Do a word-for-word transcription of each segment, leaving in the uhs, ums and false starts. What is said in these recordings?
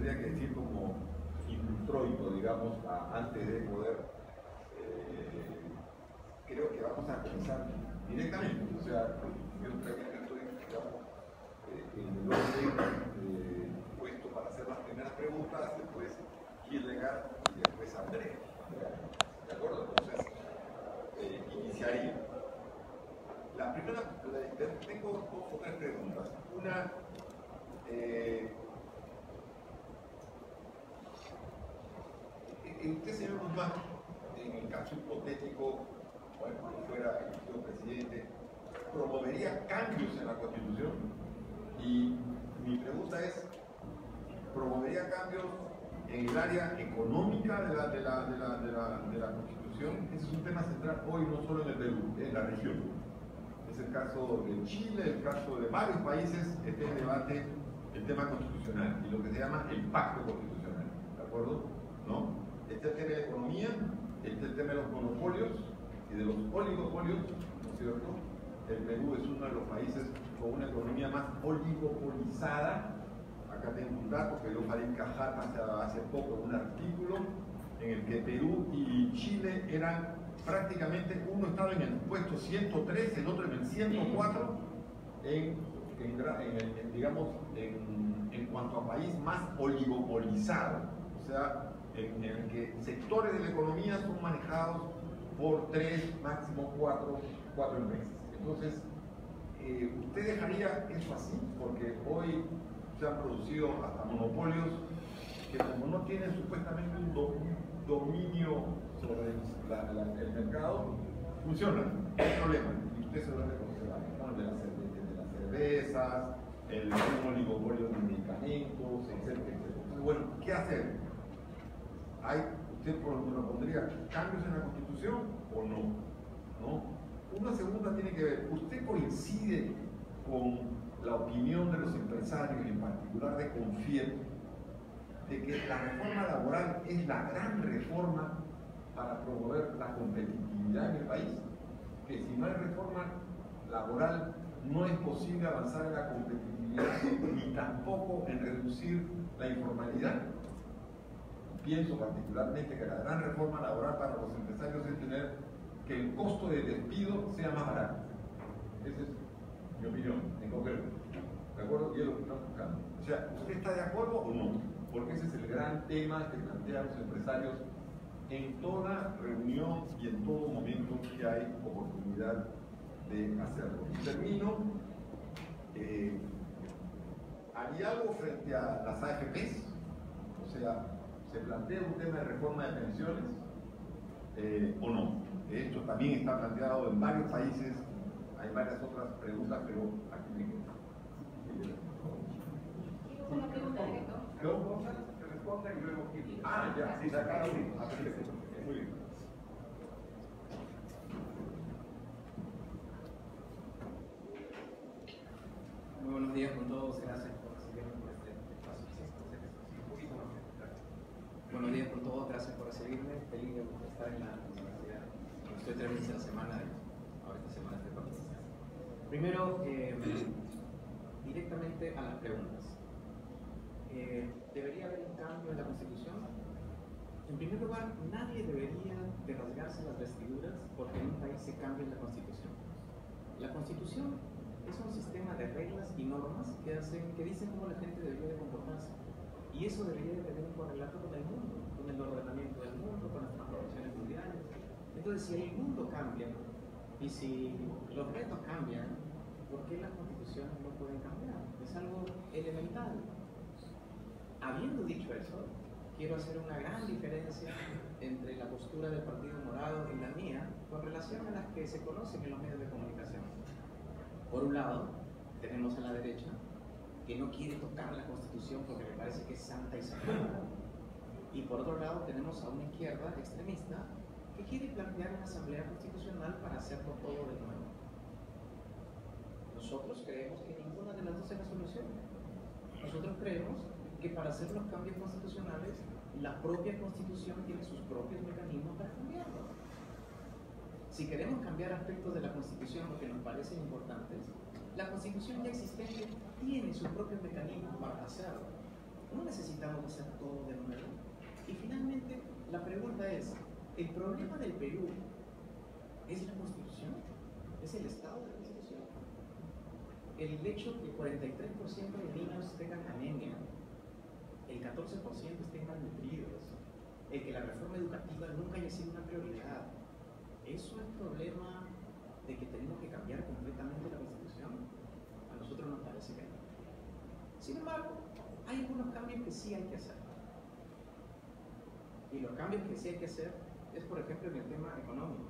tendría que decir como introito, digamos, a, antes de poder, eh, creo que vamos a comenzar directamente, o sea, yo también estoy, digamos, eh, en el orden eh, puesto para hacer las primeras preguntas, después Hildegard y después Andrés. ¿De acuerdo? Entonces, eh, iniciaría. La primera, la, tengo dos o tres preguntas. Una, eh, usted, señor Guzmán, en el caso hipotético, bueno, cuando fuera elegido presidente, ¿promovería cambios en la Constitución? Y mi pregunta es, ¿promovería cambios en el área económica de la, de la, de la, de la, de la Constitución? Ese es un tema central hoy, no solo en el Perú, en la región. Es el caso de Chile, el caso de varios países, este debate, el tema constitucional y lo que se llama el pacto constitucional. ¿De acuerdo? ¿No? Este es el tema de la economía, este es el tema de los monopolios y de los oligopolios, ¿no es cierto? El Perú es uno de los países con una economía más oligopolizada. Acá tengo un dato que dio Farid Cajat hace, hace poco en un artículo en el que Perú y Chile eran prácticamente, uno estaba en el puesto ciento tres, el otro en el ciento cuatro, en, en, en, en, digamos, en, en cuanto a país más oligopolizado, o sea, en, en el que sectores de la economía son manejados por tres, máximo cuatro, cuatro empresas. Entonces, eh, ¿usted dejaría eso así? Porque hoy se han producido hasta monopolios que, como no tienen supuestamente un, do, un dominio sobre la, la, el mercado, funcionan, no hay problema. Y usted se lo debe conocer, ¿no? de, las, de, de las cervezas, el oligopolio de medicamentos, etcétera, etcétera. Entonces, bueno, ¿qué hacer? ¿Hay, ¿Usted propondría cambios en la Constitución o no? ¿No? Una segunda tiene que ver, ¿usted coincide con la opinión de los empresarios, en particular de Confiep, de que la reforma laboral es la gran reforma para promover la competitividad en el país? Que si no hay reforma laboral no es posible avanzar en la competitividad ni tampoco en reducir la informalidad. Pienso particularmente que la gran reforma laboral para los empresarios es tener que el costo de despido sea más barato. Esa es mi opinión, en concreto. ¿De acuerdo? Y es lo que estamos buscando. O sea, ¿usted está de acuerdo o no? Porque ese es el gran tema que plantean los empresarios en toda reunión y en todo momento que hay oportunidad de hacerlo. Y termino, eh, ¿haría algo frente a las A F Pes? O sea, ¿se plantea un tema de reforma de pensiones eh, o no? Esto también está planteado en varios países, hay varias otras preguntas, pero aquí me quedo. Una pregunta directa. Dos cosas, que respondan y luego... Ah, ya, sí, sacaron. Ah, perfecto. Muy bien. Muy buenos días con todos, gracias por recibirme por este espacio. Un poquito más. Buenos días con todos, gracias por recibirme. Feliz de estar en la universidad. Estoy tres veces a la semana, ahora esta semana estoy con ustedes. Primero, eh, directamente a las preguntas. Eh, ¿Debería haber un cambio en la Constitución? En primer lugar, nadie debería de rasgarse las vestiduras porque en un país se cambie la Constitución. La Constitución es un sistema de reglas y normas que, hacen, que dicen cómo la gente debería de comportarse. Y eso debería de tener un correlato con el mundo, con el ordenamiento del mundo, con las transformaciones mundiales. Entonces, si el mundo cambia y si los retos cambian, ¿por qué las constituciones no pueden cambiar? Es algo elemental. Habiendo dicho eso, quiero hacer una gran diferencia entre la postura del Partido Morado y la mía con relación a las que se conocen en los medios de comunicación. Por un lado, tenemos a la derecha que no quiere tocar la Constitución porque le parece que es santa y sagrada. Y por otro lado, tenemos a una izquierda extremista que quiere plantear una asamblea constitucional para hacerlo todo de nuevo. Nosotros creemos que ninguna de las dos es la solución. Nosotros creemos que para hacer los cambios constitucionales, la propia Constitución tiene sus propios mecanismos para cambiarlo. Si queremos cambiar aspectos de la Constitución que nos parecen importantes, la Constitución ya existente tiene sus propios mecanismos para hacerlo. No necesitamos hacer todo de nuevo. Y finalmente, la pregunta es, ¿el problema del Perú es la Constitución? ¿Es el Estado de la Constitución? El hecho que el cuarenta y tres por ciento de niños tengan anemia, el catorce por ciento estén malnutridos, el que la reforma educativa nunca haya sido una prioridad, ¿eso es problema de que tenemos que cambiar completamente la Constitución? A nosotros nos parece que no. Sin embargo, hay algunos cambios que sí hay que hacer. Y los cambios que sí hay que hacer es, por ejemplo, en el tema económico.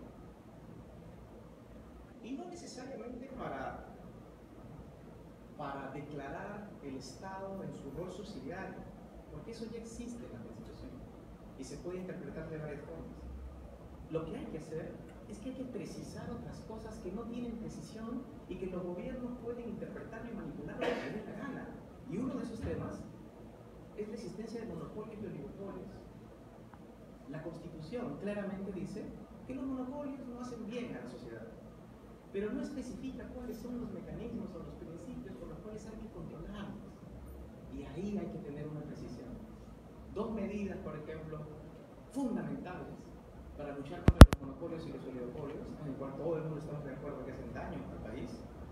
Y no necesariamente para, para declarar el Estado en su rol subsidiario, porque eso ya existe en la Constitución y se puede interpretar de varias formas. Lo que hay que hacer es que hay que precisar otras cosas que no tienen precisión y que los gobiernos pueden interpretar y manipular lo que les dé la gana. Y uno de esos temas es la existencia de monopolios y oligopolios. La Constitución claramente dice que los monopolios no hacen bien a la sociedad, pero no especifica cuáles son los mecanismos o los principios por los cuales hay que controlarlos. Y ahí hay que tener una precisión. Dos medidas, por ejemplo, fundamentales para luchar contra los monopolios y los oligopolios, en el cual todo el mundo estamos de acuerdo que hacen daño al país,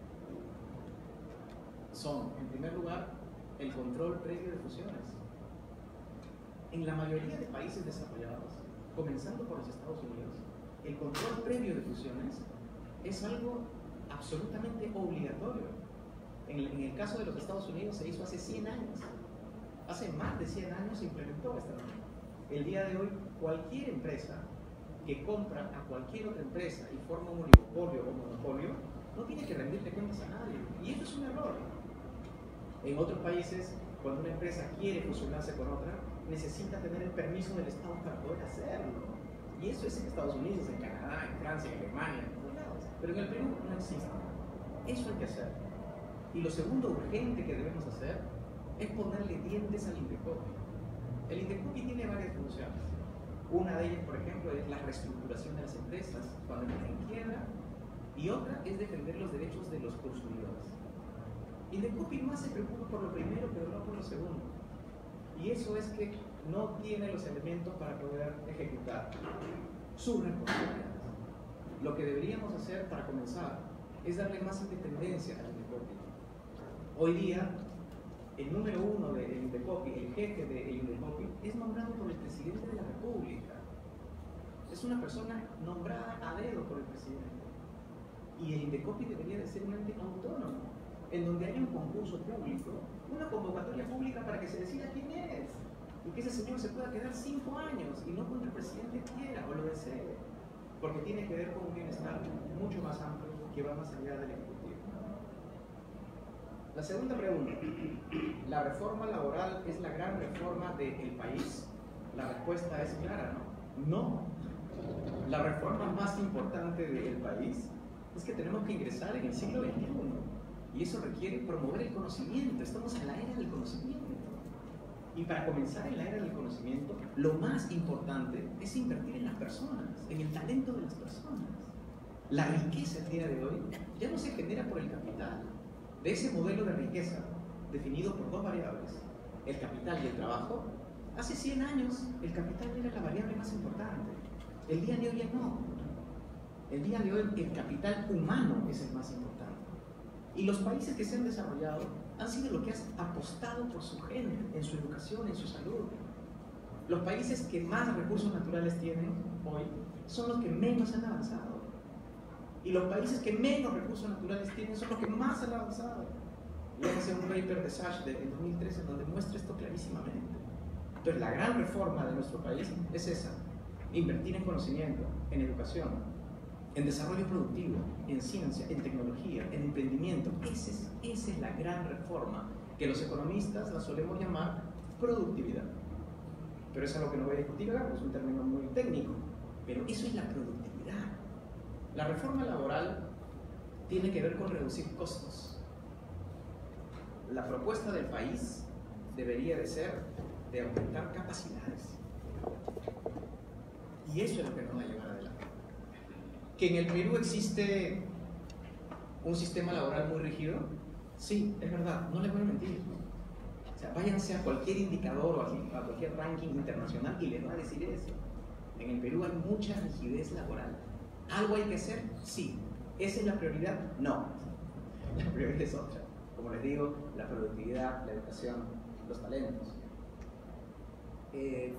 son, en primer lugar, el control previo de fusiones. En la mayoría de países desarrollados, comenzando por los Estados Unidos, el control previo de fusiones es algo absolutamente obligatorio. En el, en el caso de los Estados Unidos se hizo hace cien años. Hace más de cien años se implementó esta norma. El día de hoy, cualquier empresa que compra a cualquier otra empresa y forma un oligopolio o monopolio, no tiene que rendirle cuentas a nadie. Y eso es un error. En otros países, cuando una empresa quiere fusionarse con otra, necesita tener el permiso del Estado para poder hacerlo. Y eso es en Estados Unidos, en Canadá, en Francia, en Alemania, en todos lados. Pero en el Perú no existe. Eso hay que hacer. Y lo segundo urgente que debemos hacer es ponerle dientes al Indecopi. El Indecopi tiene varias funciones. Una de ellas, por ejemplo, es la reestructuración de las empresas cuando entran en quiebra, y otra es defender los derechos de los consumidores. Indecopi más se preocupa por lo primero, pero no por lo segundo. Y eso es que no tiene los elementos para poder ejecutar sus responsabilidades. Lo que deberíamos hacer para comenzar es darle más independencia al Indecopi. Hoy día, el número uno del Indecopi, el jefe del Indecopi, es nombrado por el presidente de la República. Es una persona nombrada a dedo por el presidente. Y el Indecopi debería de ser un ente autónomo, en donde haya un concurso público, una convocatoria pública para que se decida quién es, y que ese señor se pueda quedar cinco años y no cuando el presidente quiera o lo desee, porque tiene que ver con un bienestar mucho más amplio que va más allá del Ejecutivo. La segunda pregunta, ¿la reforma laboral es la gran reforma del país? La respuesta es clara, ¿no? No. La reforma más importante del país es que tenemos que ingresar en el siglo veintiuno. Y eso requiere promover el conocimiento. Estamos en la era del conocimiento. Y para comenzar en la era del conocimiento, lo más importante es invertir en las personas, en el talento de las personas. La riqueza el día de hoy ya no se genera por el capital. De ese modelo de riqueza, definido por dos variables, el capital y el trabajo, hace cien años el capital era la variable más importante. El día de hoy ya no. El día de hoy el capital humano es el más importante. Y los países que se han desarrollado han sido los que han apostado por su gente, en su educación, en su salud. Los países que más recursos naturales tienen hoy son los que menos han avanzado. Y los países que menos recursos naturales tienen son los que más han avanzado. Léanse un paper de Sachs de dos mil trece donde muestra esto clarísimamente. Entonces la gran reforma de nuestro país es esa: invertir en conocimiento, en educación, en desarrollo productivo, en ciencia, en tecnología, en emprendimiento. Esa es, esa es la gran reforma, que los economistas la solemos llamar productividad. Pero es algo que no voy a discutir ahora, porque es un término muy técnico. Pero eso es la productividad. La reforma laboral tiene que ver con reducir costos. La propuesta del país debería de ser de aumentar capacidades. Y eso es lo que nos va a llevar adelante. ¿Que en el Perú existe un sistema laboral muy rígido? Sí, es verdad, no les voy a mentir. sea, váyanse a cualquier indicador o a cualquier ranking internacional y les va a decir eso. En el Perú hay mucha rigidez laboral. ¿Algo hay que hacer? Sí. ¿Esa es la prioridad? No. La prioridad es otra. Como les digo, la productividad, la educación, los talentos. Eh,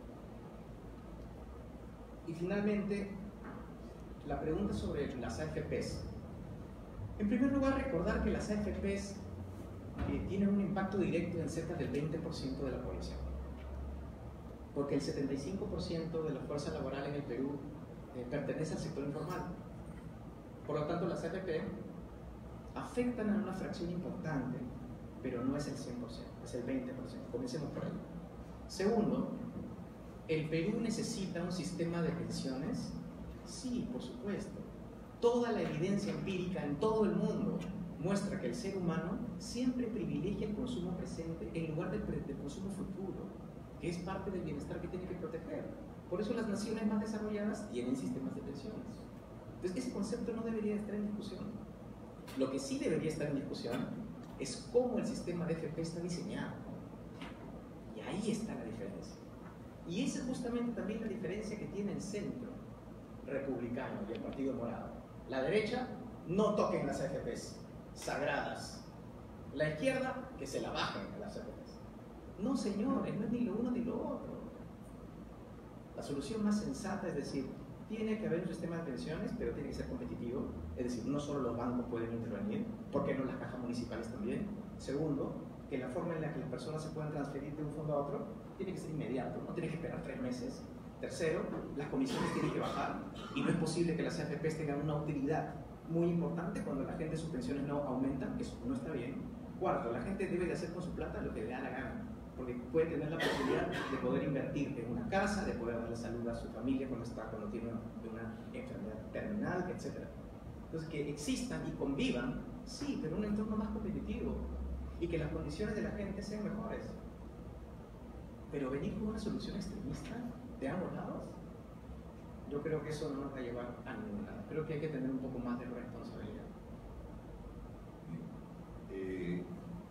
y finalmente, la pregunta sobre las A F Pes. En primer lugar, recordar que las A F Pes eh, tienen un impacto directo en cerca del veinte por ciento de la población. Porque el setenta y cinco por ciento de la fuerza laboral en el Perú eh, pertenece al sector informal. Por lo tanto, las A F P afectan a una fracción importante, pero no es el cien por ciento, es el veinte por ciento. Comencemos por ahí. Segundo, ¿el Perú necesita un sistema de pensiones? Sí, por supuesto. Toda la evidencia empírica en todo el mundo muestra que el ser humano siempre privilegia el consumo presente en lugar del, del consumo futuro, que es parte del bienestar que tiene que proteger. Por eso las naciones más desarrolladas tienen sistemas de pensiones. Entonces, ese concepto no debería estar en discusión. Lo que sí debería estar en discusión es cómo el sistema de A F P está diseñado. Y ahí está la diferencia. Y esa es justamente también la diferencia que tiene el centro republicano y el Partido Morado. La derecha, no toquen las A F Pes, sagradas. La izquierda, que se la bajen a las A F Pes. No, señores, no es ni lo uno ni lo otro. La solución más sensata es decir, tiene que haber un sistema de pensiones, pero tiene que ser competitivo. Es decir, no solo los bancos pueden intervenir, ¿por qué no las cajas municipales también? Segundo, que la forma en la que las personas se puedan transferir de un fondo a otro tiene que ser inmediato, no tiene que esperar tres meses. Tercero, las comisiones tienen que bajar y no es posible que las A F Pes tengan una utilidad muy importante cuando la gente sus pensiones no aumentan, eso no está bien. Cuarto, la gente debe de hacer con su plata lo que le da la gana, porque puede tener la posibilidad de poder invertir en una casa, de poder darle salud a su familia cuando, está, cuando tiene una, una enfermedad terminal, etcétera. Entonces, que existan y convivan, sí, pero en un entorno más competitivo y que las condiciones de la gente sean mejores. Pero venir con una solución extremista de ambos lados, yo creo que eso no nos va a llevar a ningún lado. Creo que hay que tener un poco más de responsabilidad. Eh,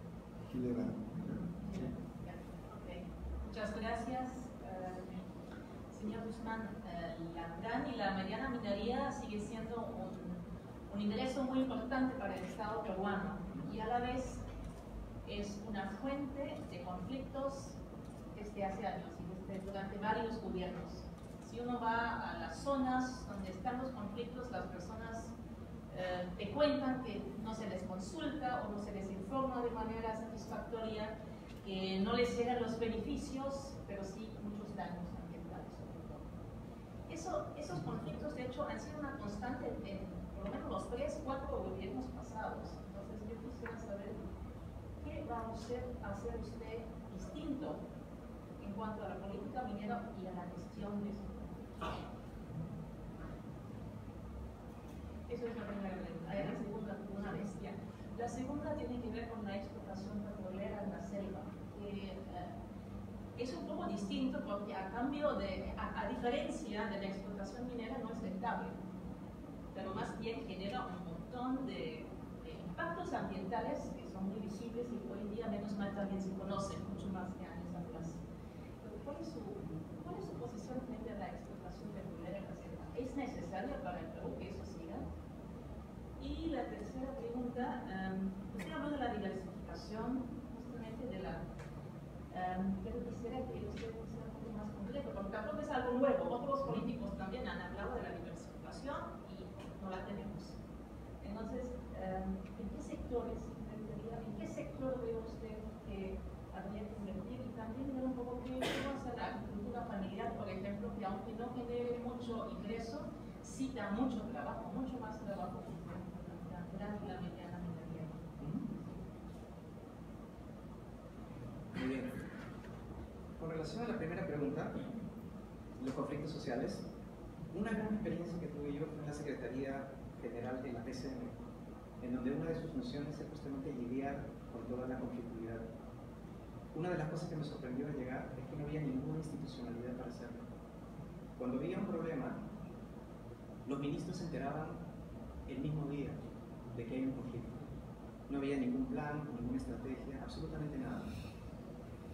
Okay. Muchas gracias. Uh, señor Guzmán, uh, la gran y la mediana minería sigue siendo un, un ingreso muy importante para el Estado peruano y a la vez es una fuente de conflictos desde hace años y desde, durante varios gobiernos. Si uno va a las zonas donde están los conflictos, las personas eh, te cuentan que no se les consulta o no se les informa de manera satisfactoria, que no les llegan los beneficios, pero sí muchos daños ambientales sobre todo. Eso, esos conflictos, de hecho, han sido una constante en por lo menos los tres, cuatro gobiernos pasados. Entonces yo quisiera saber qué va a hacer, hacer usted distinto en cuanto a la política minera y a la gestión de esos conflictos. Eso es la primera pregunta. La segunda, una bestia. La segunda tiene que ver con la explotación petrolera en la selva, que eh, es un poco distinto porque a cambio de, a, a diferencia de la explotación minera no es rentable, pero más bien genera un montón de, de impactos ambientales que son muy visibles y hoy en día menos mal también se conocen, mucho más que años atrás. ¿Cuál es su, cuál es su posición frente a la explotación petrolera en la selva? ¿Es necesaria para el Perú que eso siga? Y la tercera pregunta, um, usted habló de la diversificación, justamente de la, um, pero quisiera que usted sea un poco más concreto, porque tampoco es algo nuevo, otros políticos también han hablado de la diversificación y no la tenemos. Entonces, um, ¿en qué sectores, en qué sector ve usted que habría que invertir? Y también ver un poco qué pasa la agricultura familiar, por ejemplo, que aunque no genere mucho ingreso, sí da mucho trabajo, mucho más trabajo que la gran y la mediana minería. Muy bien. Con relación a la primera pregunta, los conflictos sociales, una gran experiencia que tuve yo fue en la Secretaría General de la P C M, en donde una de sus funciones es justamente lidiar con toda la conflictividad. Una de las cosas que me sorprendió al llegar es que no había ninguna institucionalidad para hacerlo. Cuando había un problema, los ministros se enteraban el mismo día de que hay un conflicto. No había ningún plan, ninguna estrategia, absolutamente nada.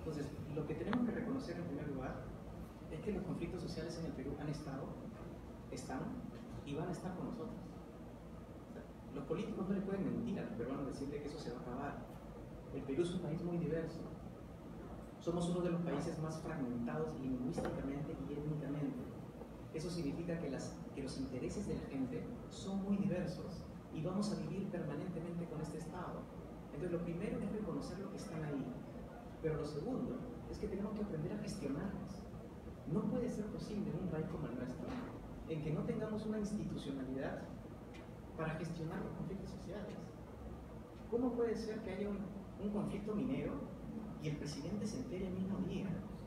Entonces, lo que tenemos que reconocer en primer lugar es que los conflictos sociales en el Perú han estado, están y van a estar con nosotros. O sea, los políticos no le pueden mentir a los peruanos decirle que eso se va a acabar. El Perú es un país muy diverso. Somos uno de los países más fragmentados lingüísticamente y étnicamente. Eso significa que, las, que los intereses de la gente son muy diversos y vamos a vivir permanentemente con este Estado. Entonces, lo primero es reconocer lo que están ahí. Pero lo segundo es que tenemos que aprender a gestionarlos. No puede ser posible en un país como el nuestro, en que no tengamos una institucionalidad para gestionar los conflictos sociales. ¿Cómo puede ser que haya un, un conflicto minero y el presidente se entere el mismo día?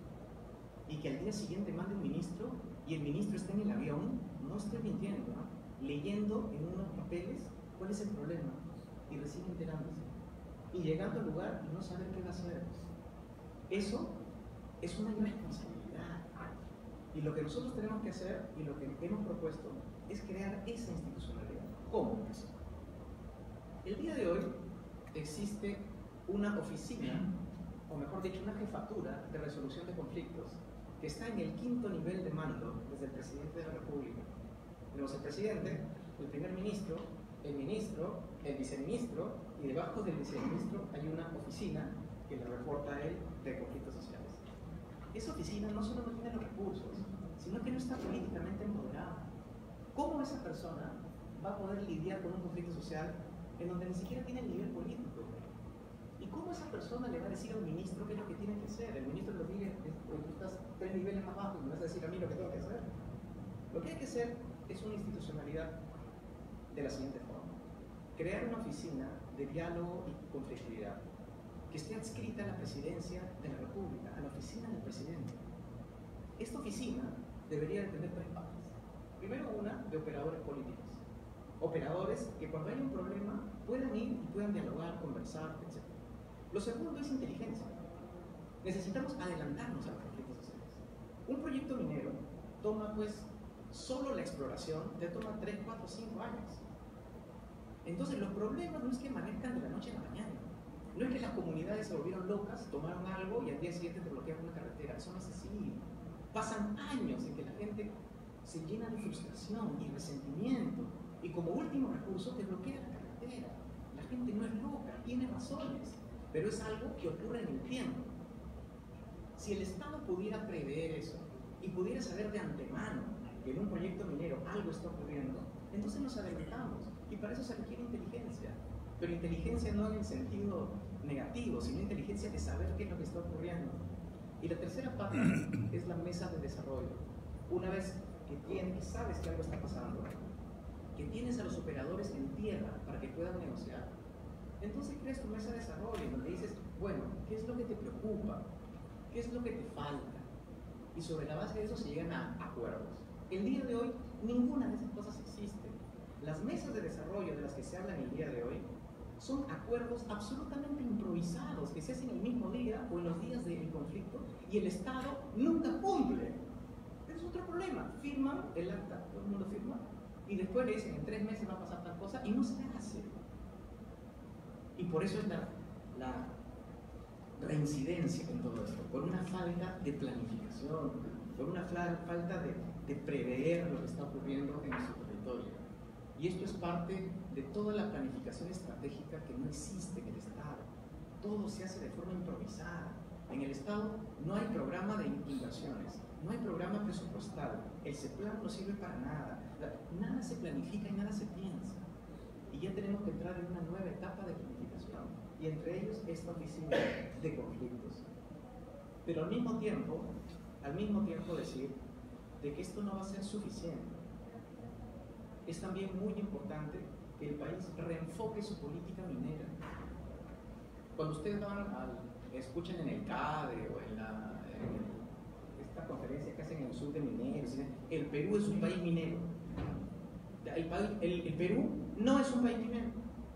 Y que al día siguiente mande un ministro y el ministro esté en el avión, no estoy mintiendo, ¿no? Leyendo en unos papeles cuál es el problema y recién enterándose. Y llegando al lugar y no saber qué va a hacer. Eso es una irresponsabilidad. Y lo que nosotros tenemos que hacer y lo que hemos propuesto es crear esa institucionalidad. ¿Cómo? El día de hoy existe una oficina, o mejor dicho, una jefatura de resolución de conflictos que está en el quinto nivel de mando desde el presidente de la República. Tenemos el presidente, el primer ministro, el ministro, el viceministro, y debajo del viceministro hay una oficina que le reporta a él de conflictos sociales. Esa oficina no solo no tiene los recursos, sino que no está políticamente empoderada. ¿Cómo esa persona va a poder lidiar con un conflicto social en donde ni siquiera tiene el nivel político? ¿Y cómo esa persona le va a decir a un ministro qué es lo que tiene que hacer? El ministro le dice, tú estás tres niveles más abajo y me vas a decir a mí lo que tengo que hacer. Lo que hay que hacer es una institucionalidad de la siguiente forma. Crear una oficina de diálogo y conflictividad que esté adscrita a la presidencia de la República, a la oficina del presidente. Esta oficina debería de tener tres partes. Primero, una de operadores políticos. Operadores que cuando hay un problema puedan ir y puedan dialogar, conversar, etcétera. Lo segundo es inteligencia. Necesitamos adelantarnos a los conflictos sociales. Un proyecto minero toma, pues, solo la exploración, te toma tres, cuatro, cinco años. Entonces, los problemas no es que amanezcan de la noche a la mañana. No es que las comunidades se volvieron locas, tomaron algo y al día siguiente te bloquean una carretera. Eso no es así. Pasan años en que la gente se llena de frustración y resentimiento. Y como último recurso te bloquea la carretera. La gente no es loca, tiene razones. Pero es algo que ocurre en el tiempo. Si el Estado pudiera prever eso y pudiera saber de antemano que en un proyecto minero algo está ocurriendo, entonces nos adelantamos. Y para eso se requiere inteligencia. Pero inteligencia no en el sentido negativo, sino inteligencia de saber qué es lo que está ocurriendo. Y la tercera parte es la mesa de desarrollo. Una vez que, tienes, que sabes que algo está pasando, que tienes a los operadores en tierra para que puedan negociar, entonces creas tu mesa de desarrollo donde dices, bueno, ¿qué es lo que te preocupa? ¿Qué es lo que te falta? Y sobre la base de eso se llegan a acuerdos. El día de hoy, ninguna de esas cosas existe. Las mesas de desarrollo de las que se habla en el día de hoy son acuerdos absolutamente improvisados que se hacen el mismo día o en los días del conflicto y el Estado nunca cumple. Es otro problema. Firman el acta, todo el mundo firma, y después le dicen en tres meses va a pasar tal cosa y no se hace. Y por eso es la, la reincidencia en todo esto, por una falta de planificación, por una falta de, de prever lo que está ocurriendo en nuestro territorio. Y esto es parte de toda la planificación estratégica que no existe en el Estado. Todo se hace de forma improvisada. En el Estado no hay programa de inversiones, no hay programa presupuestal, el CEPLAN no sirve para nada, nada se planifica y nada se piensa. Y ya tenemos que entrar en una nueva etapa de planificación, y entre ellos esta oficina de conflictos. Pero al mismo tiempo, al mismo tiempo decir de que esto no va a ser suficiente. Es también muy importante que el país reenfoque su política minera. Cuando ustedes van al, escuchan en el CADE o en, la, en esta conferencia que hacen en el sur de mineros, el Perú es un país minero. El, el, el Perú no es un país minero.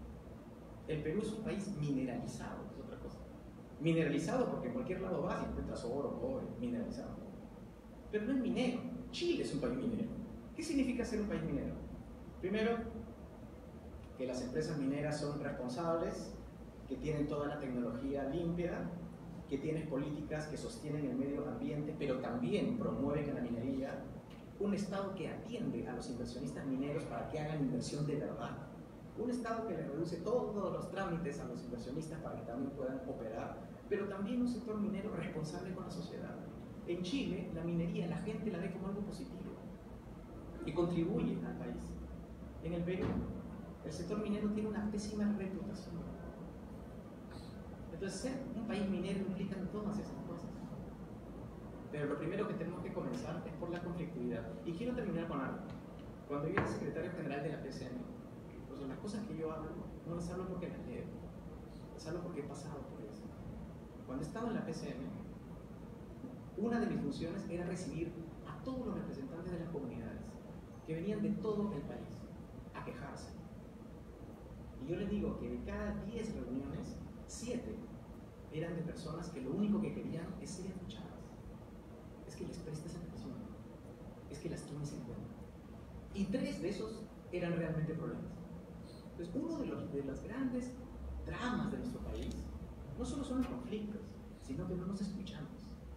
El Perú es un país mineralizado, es otra cosa. Mineralizado porque en cualquier lado vas y encuentras oro, cobre, mineralizado. Pero no es minero. Chile es un país minero. ¿Qué significa ser un país minero? Primero, que las empresas mineras son responsables, que tienen toda la tecnología limpia, que tienes políticas que sostienen el medio ambiente, pero también promueven la minería, un Estado que atiende a los inversionistas mineros para que hagan inversión de verdad, un Estado que le reduce todos los trámites a los inversionistas para que también puedan operar, pero también un sector minero responsable con la sociedad. En Chile, la minería, la gente la ve como algo positivo y contribuye al país. En el Perú, el sector minero tiene una pésima reputación. Entonces, ser un país minero implica todas esas cosas. Pero lo primero que tenemos que comenzar es por la conflictividad. Y quiero terminar con algo. Cuando yo era secretario general de la P C M, pues las cosas que yo hablo, no las hablo porque las leo, las hablo porque he pasado por eso. Cuando estaba en la P C M, una de mis funciones era recibir a todos los representantes de las comunidades que venían de todo el país a quejarse. Y yo les digo que de cada diez reuniones, siete eran de personas que lo único que querían es ser escuchadas, es que les prestes atención, es que las tomes en cuenta. Y tres de esos eran realmente problemas. Entonces, uno de los de las grandes dramas de nuestro país no solo son los conflictos, sino que no nos escuchamos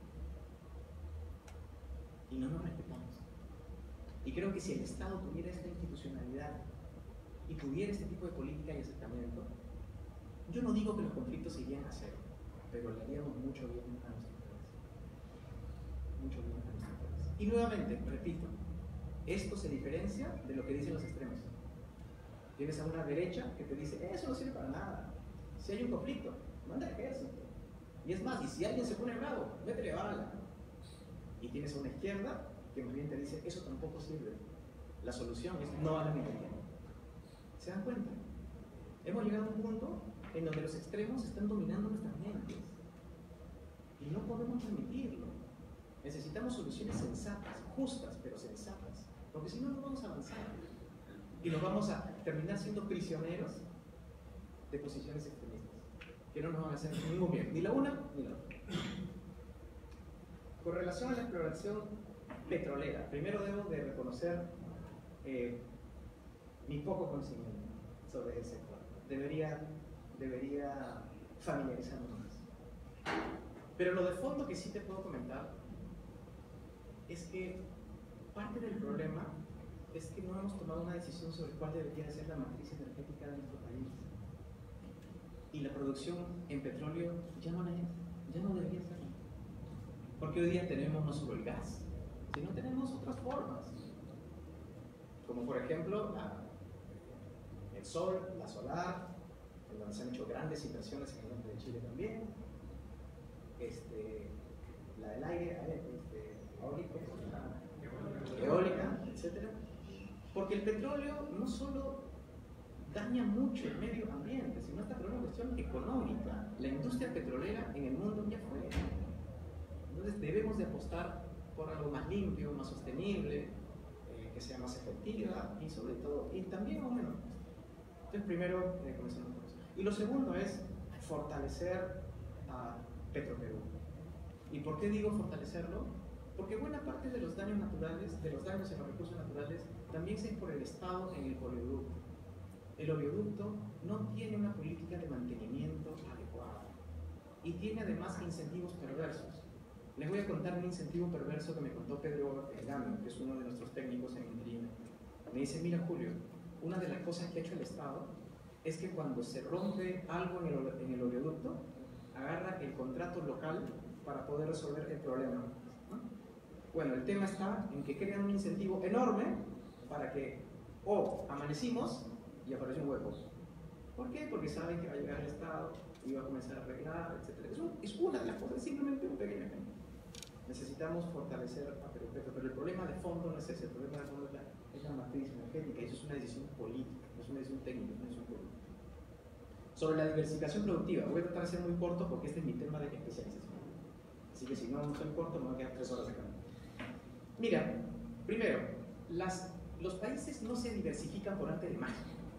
y no nos respetamos. Y creo que si el Estado tuviera esta institucionalidad y tuviera este tipo de política y acercamiento, yo no digo que los conflictos se irían a cero, pero le haríamos mucho bien a nuestro país. Mucho bien a nuestro país. Y nuevamente, repito, esto se diferencia de lo que dicen los extremos. Tienes a una derecha que te dice, eso no sirve para nada. Si hay un conflicto, manda el ejército. Y es más, y si alguien se pone bravo, métele bala. Y tienes a una izquierda que más bien te dice, eso tampoco sirve. La solución es no a la minería. ¿Se dan cuenta? Hemos llegado a un punto en donde los extremos están dominando nuestras mentes. Y no podemos permitirlo. Necesitamos soluciones sensatas, justas, pero sensatas. Porque si no, no vamos a avanzar. Y nos vamos a terminar siendo prisioneros de posiciones extremistas, que no nos van a hacer ningún bien, ni la una ni la otra. Con relación a la exploración petrolera, primero debo de reconocer eh, mi poco conocimiento sobre el sector. Debería, debería familiarizarme más. Pero lo de fondo que sí te puedo comentar es que parte del problema es que no hemos tomado una decisión sobre cuál debería ser la matriz energética de nuestro país. Y la producción en petróleo ya no es, ya no debería ser. Porque hoy día tenemos no solo el gas, sino tenemos otras formas. Como por ejemplo la, el sol, la solar, en donde se han hecho grandes inversiones en el norte de Chile también. Este, la del aire, este, eólico, la eólica, etcétera. Porque el petróleo no solo daña mucho el medio ambiente, sino hasta por una cuestión económica. La industria petrolera en el mundo ya fue. Entonces debemos de apostar por algo más limpio, más sostenible, eh, que sea más efectiva y sobre todo, y también a un menor costo. Entonces primero, eh, comenzamos con eso. Y lo segundo es fortalecer a Petroperú. ¿Y por qué digo fortalecerlo? Porque buena parte de los daños naturales, de los daños en los recursos naturales, también se es por el Estado en el oleoducto. El oleoducto no tiene una política de mantenimiento adecuada y tiene además incentivos perversos. Les voy a contar un incentivo perverso que me contó Pedro Gami, que es uno de nuestros técnicos en Intrina. Me dice, mira Julio, una de las cosas que ha hecho el Estado es que cuando se rompe algo en el, en el oleoducto, agarra el contrato local para poder resolver el problema. Bueno, el tema está en que crean un incentivo enorme para que o oh, amanecimos y aparece un hueco. ¿Por qué? Porque saben que va a llegar el Estado y va a comenzar a arreglar, etcétera. Es, un, es una de las cosas, es simplemente un pequeño ejemplo. Necesitamos fortalecer a Perú, pero el problema de fondo no es ese, el problema de fondo es la, es la matriz energética, y eso es una decisión política, no es una decisión técnica, es una decisión política. Sobre la diversificación productiva, voy a tratar de ser muy corto porque este es mi tema de especialización. Así que si no, no soy corto, me voy a quedar tres horas acá. Mira, primero, las, los países no se diversifican por arte de magia.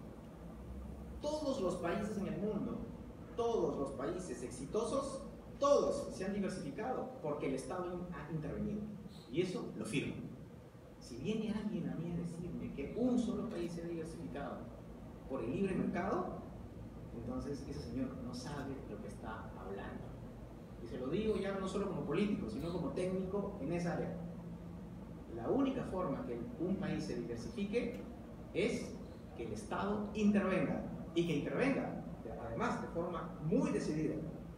Todos los países en el mundo, todos los países exitosos, todos se han diversificado porque el Estado ha intervenido. Y eso lo firmo. Si viene alguien a mí a decirme que un solo país se ha diversificado por el libre mercado, entonces ese señor no sabe lo que está hablando. Y se lo digo ya no solo como político, sino como técnico en esa área. La única forma que un país se diversifique es que el Estado intervenga, y que intervenga, además, de forma muy decidida.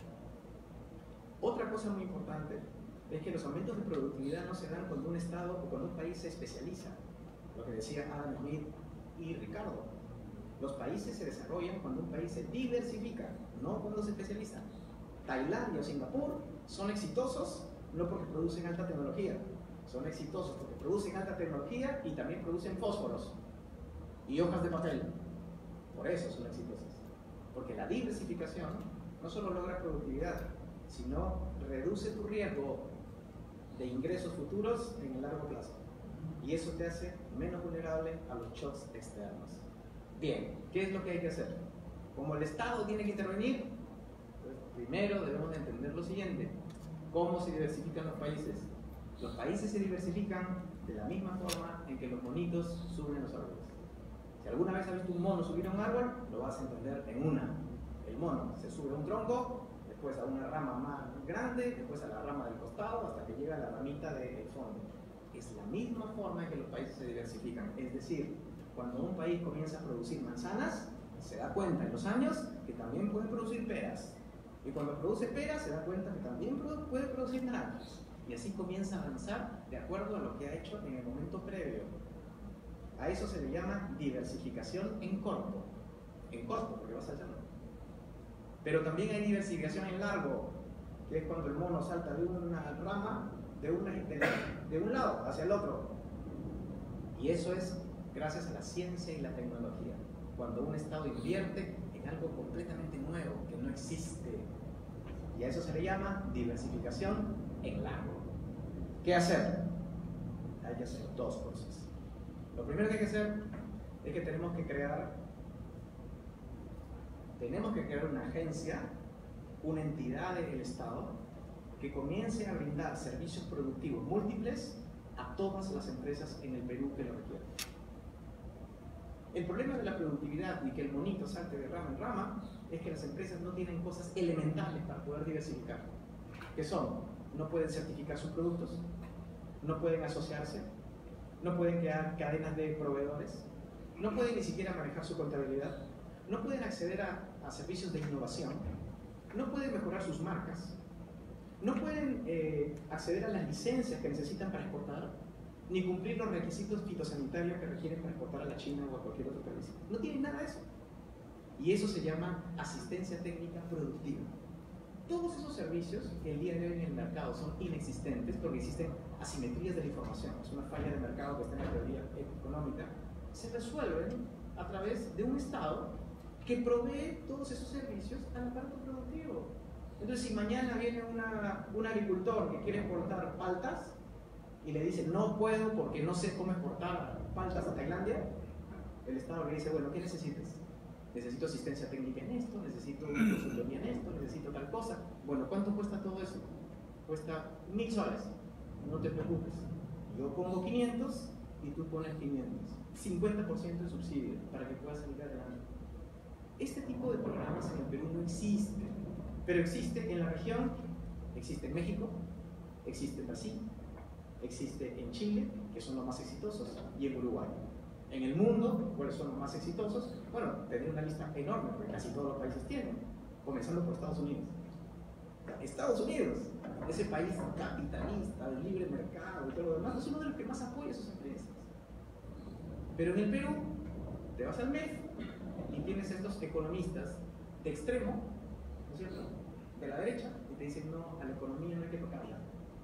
Otra cosa muy importante es que los aumentos de productividad no se dan cuando un Estado o cuando un país se especializa, lo que decía Adam Smith y Ricardo. Los países se desarrollan cuando un país se diversifica, no cuando se especializa. Tailandia o Singapur son exitosos no porque producen alta tecnología, son exitosos porque producen alta tecnología y también producen fósforos y hojas de papel. Por eso son exitosos. Porque la diversificación no solo logra productividad, sino reduce tu riesgo de ingresos futuros en el largo plazo. Y eso te hace menos vulnerable a los shocks externos. Bien, ¿qué es lo que hay que hacer? Como el Estado tiene que intervenir, pues primero debemos de entender lo siguiente. ¿Cómo se diversifican los países? Los países se diversifican de la misma forma en que los monitos suben los árboles. Si alguna vez has visto un mono subir a un árbol, lo vas a entender en una. El mono se sube a un tronco, después a una rama más grande, después a la rama del costado, hasta que llega a la ramita del fondo. Es la misma forma en que los países se diversifican. Es decir, cuando un país comienza a producir manzanas, se da cuenta en los años que también puede producir peras. Y cuando produce peras, se da cuenta que también puede producir naranjas. Y así comienza a avanzar de acuerdo a lo que ha hecho en el momento previo. A eso se le llama diversificación en corto. En corto, porque va saltando. Pero también hay diversificación en largo, que es cuando el mono salta de una rama, de, una, de, de un lado hacia el otro. Y eso es gracias a la ciencia y la tecnología. Cuando un Estado invierte en algo completamente nuevo, que no existe. Y a eso se le llama diversificación en largo. ¿Qué hacer? Hay que hacer dos cosas. Lo primero que hay que hacer es que tenemos que crear, tenemos que crear una agencia, una entidad del Estado que comience a brindar servicios productivos múltiples a todas las empresas en el Perú que lo requieran. El problema de la productividad y que el monito salte de rama en rama es que las empresas no tienen cosas elementales para poder diversificar, que son, no pueden certificar sus productos, no pueden asociarse, no pueden crear cadenas de proveedores, no pueden ni siquiera manejar su contabilidad, no pueden acceder a, a servicios de innovación, no pueden mejorar sus marcas, no pueden eh, acceder a las licencias que necesitan para exportar, ni cumplir los requisitos fitosanitarios que requieren para exportar a la China o a cualquier otro país. No tienen nada de eso. Y eso se llama asistencia técnica productiva. Todos esos servicios que el día de hoy en el mercado son inexistentes porque existen asimetrías de la información, es una falla de mercado que está en la teoría económica, se resuelven a través de un Estado que provee todos esos servicios al aparato productivo. Entonces, si mañana viene una, un agricultor que quiere exportar paltas y le dice no puedo porque no sé cómo exportar paltas a Tailandia, el Estado le dice, bueno, ¿qué necesitas? Necesito asistencia técnica en esto, necesito consultoría en esto, necesito tal cosa. Bueno, ¿cuánto cuesta todo eso? Cuesta mil soles. No te preocupes. Yo pongo quinientos y tú pones quinientos. cincuenta por ciento de subsidio para que puedas salir adelante. Este tipo de programas en el Perú no existe, pero existe en la región, existe en México, existe en Brasil, existe en Chile, que son los más exitosos, y en Uruguay. En el mundo, ¿cuáles son los más exitosos? Bueno, tener una lista enorme, porque casi todos los países tienen, comenzando por Estados Unidos. Estados Unidos, ese país capitalista, de libre mercado y todo lo demás, es uno de los que más apoya a sus empresas. Pero en el Perú, te vas al M E F y tienes estos economistas de extremo, ¿no es cierto?, de la derecha, y te dicen, no, a la economía no hay que tocarla.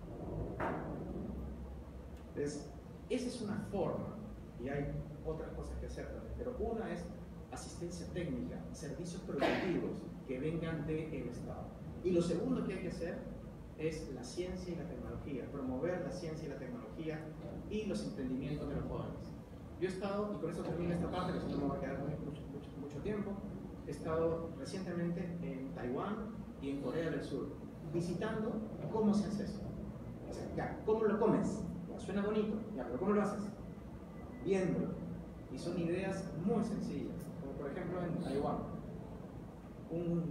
Entonces, esa es una forma, y hay otras cosas que hacer también, pero una es asistencia técnica, servicios productivos que vengan del Estado. Y lo segundo que hay que hacer es la ciencia y la tecnología, promover la ciencia y la tecnología y los emprendimientos de los jóvenes. Yo he estado, y con eso termino esta parte, que si no me va a quedar mucho, mucho, mucho tiempo, he estado recientemente en Taiwán y en Corea del Sur, visitando cómo se hace eso. O sea, ya, ¿cómo lo comes? Ya, suena bonito, ya, pero ¿cómo lo haces? Viéndolo. Y son ideas muy sencillas, como por ejemplo en Taiwán. Un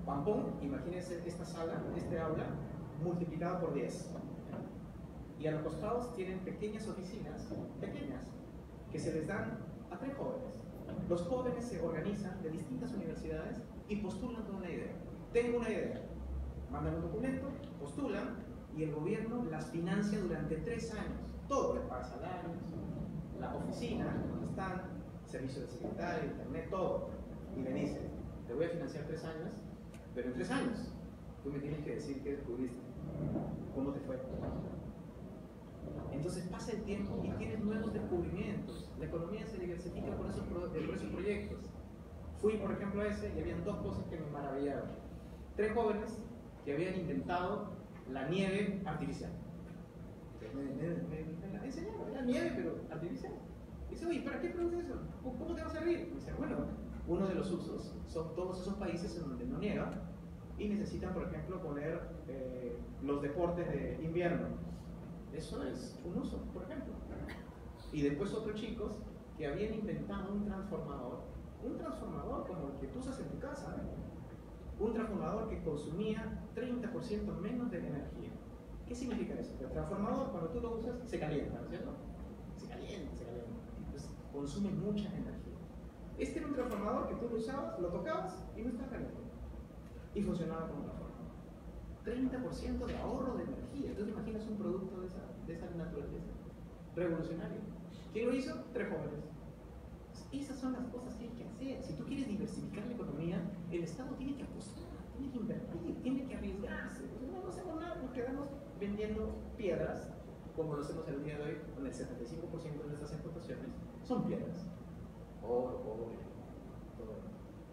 Pampón, imagínense esta sala, este aula, multiplicado por diez. Y a los costados tienen pequeñas oficinas, pequeñas, que se les dan a tres jóvenes. Los jóvenes se organizan de distintas universidades y postulan toda una idea. Tengo una idea. Mandan un documento, postulan y el gobierno las financia durante tres años. Todo, les paga salarios, la oficina, donde están, servicio de secretario, internet, todo. Y le dice, te voy a financiar tres años, pero en tres años tú me tienes que decir qué descubriste, cómo te fue. Entonces pasa el tiempo y tienes nuevos descubrimientos. La economía se diversifica por esos, por esos proyectos. Fui, por ejemplo, a ese y habían dos cosas que me maravillaron. Tres jóvenes que habían inventado la nieve artificial. Me, me, me, me la enseñaron, la nieve, pero artificial. Y dice, oye, ¿para qué produces eso? ¿Cómo te va a servir? Y dice, bueno, uno de los usos son todos esos países en donde no nieva y necesitan, por ejemplo, poner eh, los deportes de invierno. Eso es un uso, por ejemplo. Y después otros chicos que habían inventado un transformador, un transformador como el que tú usas en tu casa, ¿eh? Un transformador que consumía treinta por ciento menos de energía. ¿Qué significa eso? El transformador, cuando tú lo usas, se calienta, ¿no es cierto? Se calienta, se calienta. Entonces, consume mucha energía. Este era un transformador que tú lo usabas, lo tocabas y no estaba caliente. Y funcionaba como transformador. treinta por ciento de ahorro de energía. Entonces, imaginas un producto de esa, de esa naturaleza. Revolucionario. ¿Quién lo hizo? Tres jóvenes. Esas son las cosas que hay que hacer. Si tú quieres diversificar la economía, el Estado tiene que apostar, tiene que invertir, tiene que arriesgarse. Entonces, no hacemos nada, nos quedamos vendiendo piedras, como lo hacemos el día de hoy, donde el setenta y cinco por ciento de nuestras exportaciones son piedras. Oro, cobre, todo eso.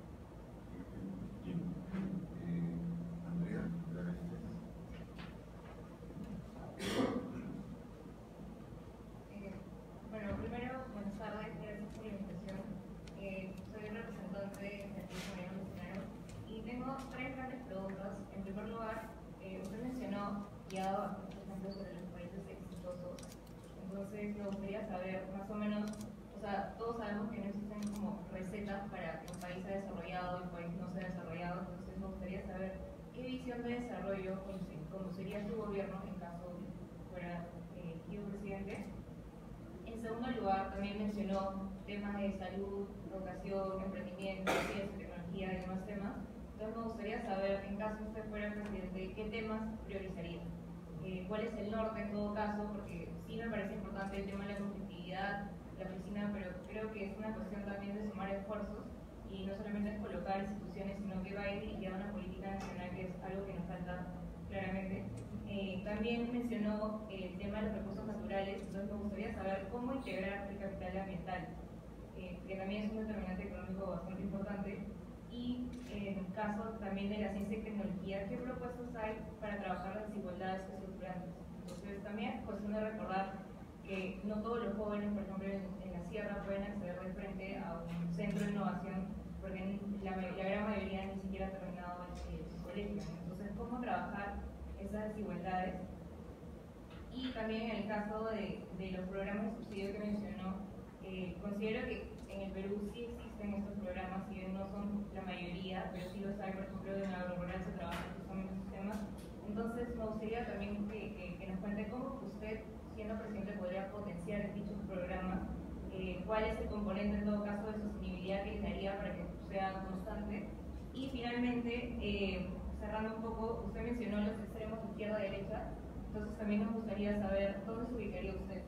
Eh, Andrea, gracias. Eh, bueno, primero, buenas tardes, gracias por la invitación. Eh, soy representante de Beatriz Moreno Lucinaro y tengo tres grandes preguntas. En primer lugar, eh, usted mencionó y ha dado bastantes ejemplos sobre los países exitosos. Entonces, me gustaría saber más o menos, o sea, todos sabemos que no existen como recetas para que un país sea desarrollado y un país no sea desarrollado. Entonces, me gustaría saber qué visión de desarrollo conduciría su gobierno en caso de fuera elegido eh, presidente. En segundo lugar, también mencionó temas de salud, educación, emprendimiento, ciencia, tecnología y demás temas. Entonces me gustaría saber, en caso usted fuera presidente, ¿qué temas priorizaría? Eh, ¿Cuál es el norte en todo caso? Porque sí me parece importante el tema de la competitividad, la oficina, pero creo que es una cuestión también de sumar esfuerzos y no solamente es colocar instituciones, sino que va a ir dirigida a una política nacional, que es algo que nos falta claramente. Eh, también mencionó eh, el tema de los recursos naturales, entonces me gustaría saber cómo integrar el capital ambiental, eh, que también es un determinante económico bastante importante. Y en el caso también de la ciencia y tecnología, ¿qué propuestas hay para trabajar las desigualdades estructurantes? Entonces también es cuestión de recordar que no todos los jóvenes, por ejemplo, en, en la sierra pueden acceder de frente a un centro de innovación, porque la, la gran mayoría ni siquiera ha terminado el, el colegio. Entonces, ¿cómo trabajar esas desigualdades? Y también en el caso de, de los programas de subsidio que mencionó, eh, considero que en el Perú sí existen estos programas, si bien no son la mayoría, pero sí los hay. Por ejemplo, en la agrorural se trabaja justamente estos temas. Entonces me gustaría también que, que, que nos cuente cómo usted, siendo presidente, podría potenciar dichos programas, eh, cuál es el componente en todo caso de sostenibilidad que le daría para que sea constante. Y finalmente, eh, cerrando un poco, usted mencionó los extremos izquierda-derecha, entonces también nos gustaría saber dónde se ubicaría usted.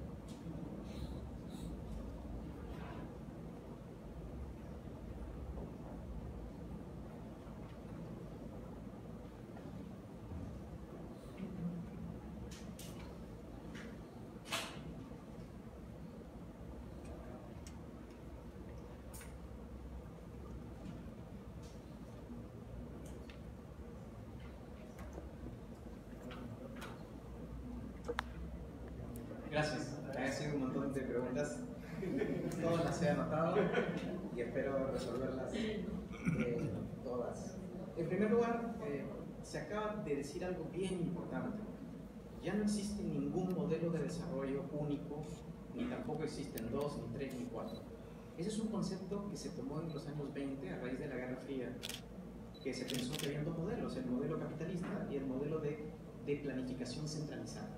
Gracias. Han sido un montón de preguntas. Todas las he anotado y espero resolverlas eh, todas. En primer lugar, eh, se acaba de decir algo bien importante. Ya no existe ningún modelo de desarrollo único, ni tampoco existen dos, ni tres, ni cuatro. Ese es un concepto que se tomó en los años veinte a raíz de la Guerra Fría. que se pensó que había dos modelos, el modelo capitalista y el modelo de, de planificación centralizada.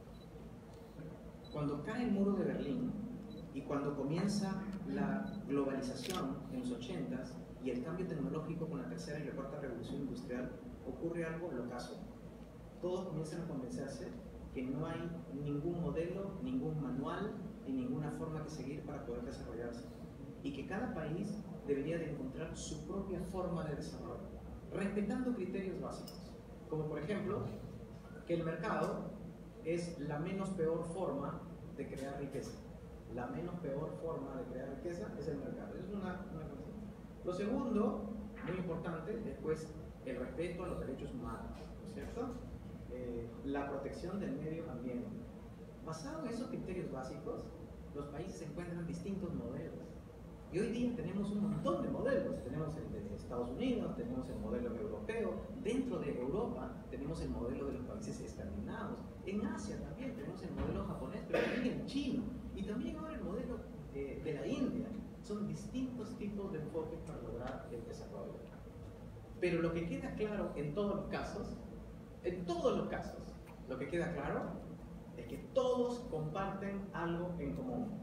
Cuando cae el muro de Berlín y cuando comienza la globalización en los ochentas y el cambio tecnológico con la tercera y la cuarta revolución industrial, ocurre algo locazo. Todos comienzan a convencerse que no hay ningún modelo, ningún manual ni ninguna forma que seguir para poder desarrollarse, y que cada país debería de encontrar su propia forma de desarrollo, respetando criterios básicos, como por ejemplo que el mercado es la menos peor forma de crear riqueza. La menos peor forma de crear riqueza es el mercado. Es una, una cuestión. Lo segundo, muy importante, después el respeto a los derechos humanos, ¿no es cierto? Eh, la protección del medio ambiente. Basado en esos criterios básicos, los países encuentran distintos modelos. Y hoy día tenemos un montón de modelos. Tenemos el de Estados Unidos, tenemos el modelo europeo, dentro de Europa tenemos el modelo de los países escandinavos, en Asia también tenemos el modelo japonés, pero también el chino, y también ahora el modelo eh, de la India. Son distintos tipos de enfoques para lograr el desarrollo. Pero lo que queda claro en todos los casos, en todos los casos, lo que queda claro es que todos comparten algo en común.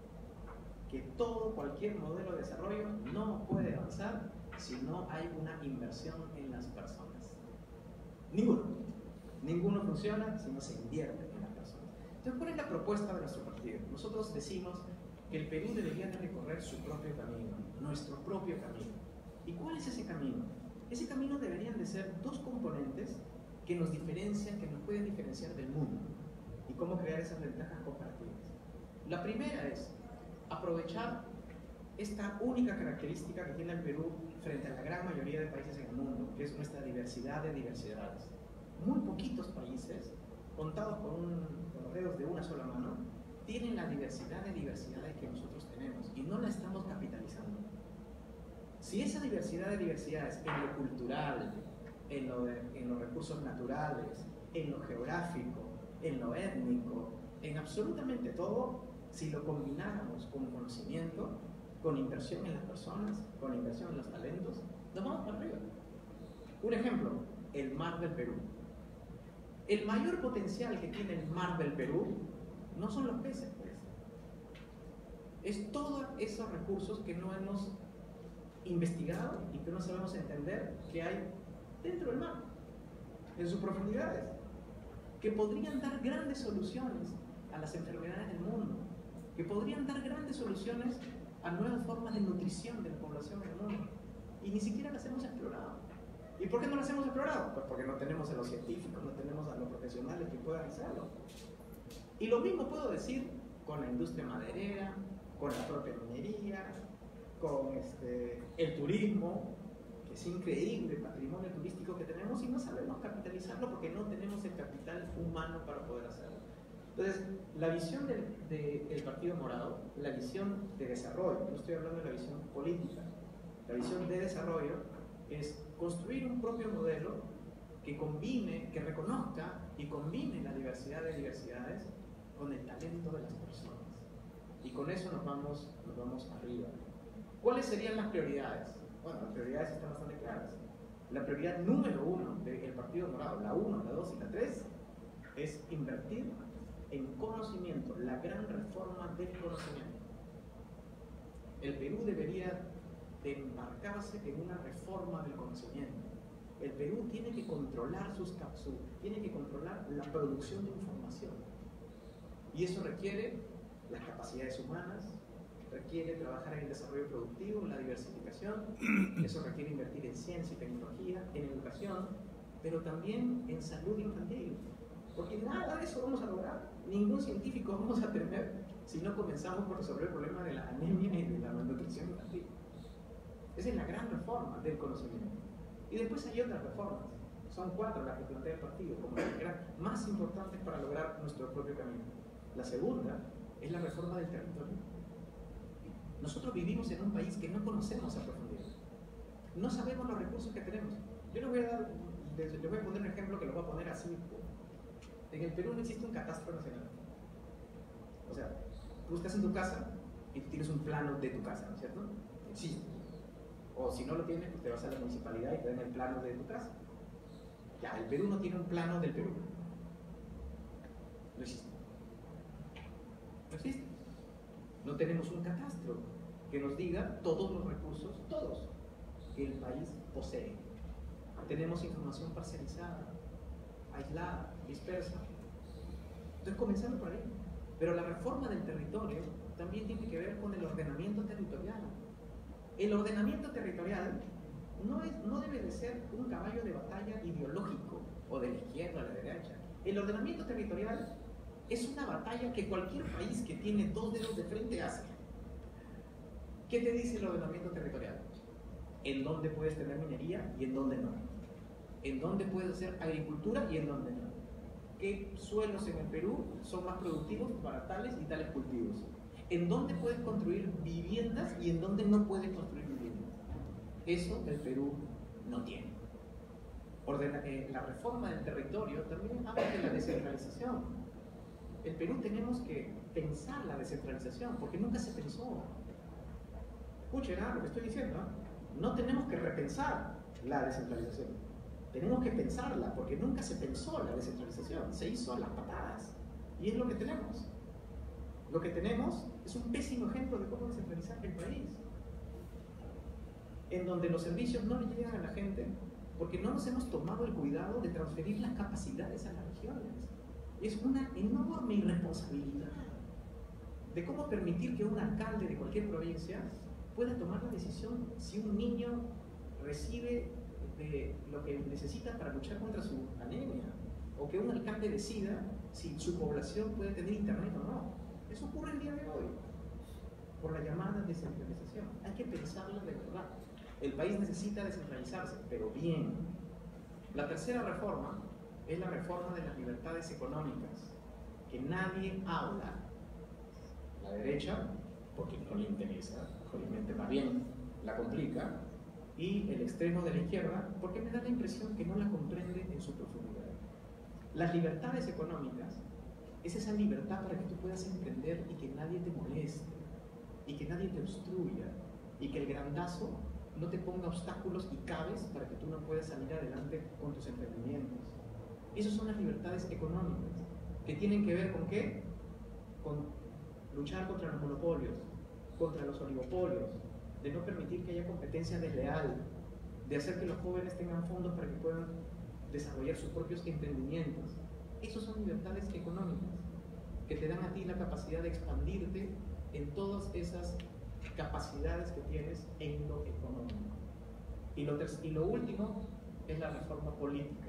Que todo, cualquier modelo de desarrollo no puede avanzar si no hay una inversión en las personas. Ninguno. Ninguno funciona si no se invierte en las personas. Entonces, ¿cuál es la propuesta de nuestro partido? Nosotros decimos que el Perú debería de recorrer su propio camino, nuestro propio camino. ¿Y cuál es ese camino? Ese camino deberían de ser dos componentes que nos diferencian, que nos pueden diferenciar del mundo. ¿Y cómo crear esas ventajas comparativas? La primera es aprovechar esta única característica que tiene el Perú frente a la gran mayoría de países en el mundo, que es nuestra diversidad de diversidades. Muy poquitos países, contados con, un, con los dedos de una sola mano, tienen la diversidad de diversidades que nosotros tenemos y no la estamos capitalizando. Si esa diversidad de diversidades en lo cultural, en, lo de, en los recursos naturales, en lo geográfico, en lo étnico, en absolutamente todo, si lo combináramos con conocimiento, con inversión en las personas, con inversión en los talentos, nos vamos para arriba. Un ejemplo, el mar del Perú. El mayor potencial que tiene el mar del Perú no son los peces, pues. Es todos esos recursos que no hemos investigado y que no sabemos entender que hay dentro del mar, en sus profundidades, que podrían dar grandes soluciones a las enfermedades del mundo, que podrían dar grandes soluciones a nuevas formas de nutrición de la población del mundo, y ni siquiera las hemos explorado. ¿Y por qué no las hemos explorado? Pues porque no tenemos a los científicos, no tenemos a los profesionales que puedan hacerlo. Y lo mismo puedo decir con la industria maderera, con la propia minería, con este, el turismo, que es increíble el patrimonio turístico que tenemos y no sabemos capitalizarlo porque no tenemos el capital humano para poder hacerlo. Entonces, la visión del, de, del Partido Morado, la visión de desarrollo, no estoy hablando de la visión política, la visión de desarrollo es construir un propio modelo que combine, que reconozca y combine la diversidad de diversidades con el talento de las personas. Y con eso nos vamos, nos vamos arriba. ¿Cuáles serían las prioridades? Bueno, las prioridades están bastante claras. La prioridad número uno del Partido Morado, la uno, la dos y la tres, es invertir en conocimiento, la gran reforma del conocimiento. El Perú debería de embarcarse en una reforma del conocimiento. El Perú tiene que controlar sus cápsulas, tiene que controlar la producción de información. Y eso requiere las capacidades humanas, requiere trabajar en el desarrollo productivo, en la diversificación, eso requiere invertir en ciencia y tecnología, en educación, pero también en salud infantil. Porque nada de eso vamos a lograr, ningún científico vamos a tener si no comenzamos por resolver el problema de la anemia y de la malnutrición infantil. Esa es la gran reforma del conocimiento. Y después hay otras reformas, son cuatro las que plantea el partido, como las que eran más importantes para lograr nuestro propio camino. La segunda es la reforma del territorio. Nosotros vivimos en un país que no conocemos a profundidad. No sabemos los recursos que tenemos. Yo les voy a dar, les voy a poner un ejemplo que lo voy a poner así. En el Perú no existe un catastro nacional. O sea, tú estás en tu casa y tienes un plano de tu casa, ¿no es cierto? Existe. O si no lo tienes, pues te vas a la municipalidad y te dan el plano de tu casa. Ya, el Perú no tiene un plano del Perú. No existe. No existe. No tenemos un catastro que nos diga todos los recursos, todos, que el país posee. Tenemos información parcializada, aislada, dispersa. Entonces, comenzando por ahí. Pero la reforma del territorio también tiene que ver con el ordenamiento territorial. El ordenamiento territorial no, es, no debe de ser un caballo de batalla ideológico o de la izquierda o de la derecha. El ordenamiento territorial es una batalla que cualquier país que tiene dos dedos de frente hace. ¿Qué te dice el ordenamiento territorial? En dónde puedes tener minería y en dónde no. En dónde puedes hacer agricultura y en dónde no. ¿Qué suelos en el Perú son más productivos para tales y tales cultivos? ¿En dónde puedes construir viviendas y en dónde no puedes construir viviendas? Eso el Perú no tiene. Ordena, eh, la reforma del territorio también habla de la descentralización. El Perú tenemos que pensar la descentralización, porque nunca se pensó. Escuchen ¿eh? lo que estoy diciendo. ¿eh? No tenemos que repensar la descentralización. Tenemos que pensarla, porque nunca se pensó la descentralización. Se hizo a las patadas. Y es lo que tenemos. Lo que tenemos es un pésimo ejemplo de cómo descentralizar el país. En donde los servicios no le llegan a la gente, porque no nos hemos tomado el cuidado de transferir las capacidades a las regiones. Es una enorme irresponsabilidad de cómo permitir que un alcalde de cualquier provincia pueda tomar la decisión si un niño recibe de lo que necesita para luchar contra su anemia, o que un alcalde decida si su población puede tener internet o no. Eso ocurre el día de hoy por la llamada descentralización. Hay que pensarla de verdad. El país necesita descentralizarse, pero bien. La tercera reforma es la reforma de las libertades económicas, que nadie habla. La derecha, porque no le interesa, obviamente más bien la complica, y el extremo de la izquierda, porque me da la impresión que no la comprende en su profundidad. Las libertades económicas es esa libertad para que tú puedas emprender y que nadie te moleste, y que nadie te obstruya, y que el grandazo no te ponga obstáculos y caves para que tú no puedas salir adelante con tus emprendimientos. Esas son las libertades económicas, que tienen que ver con qué? Con luchar contra los monopolios, contra los oligopolios, de no permitir que haya competencia desleal, de hacer que los jóvenes tengan fondos para que puedan desarrollar sus propios emprendimientos. Esas son libertades económicas, que te dan a ti la capacidad de expandirte en todas esas capacidades que tienes en lo económico. Y lo, y lo último es la reforma política.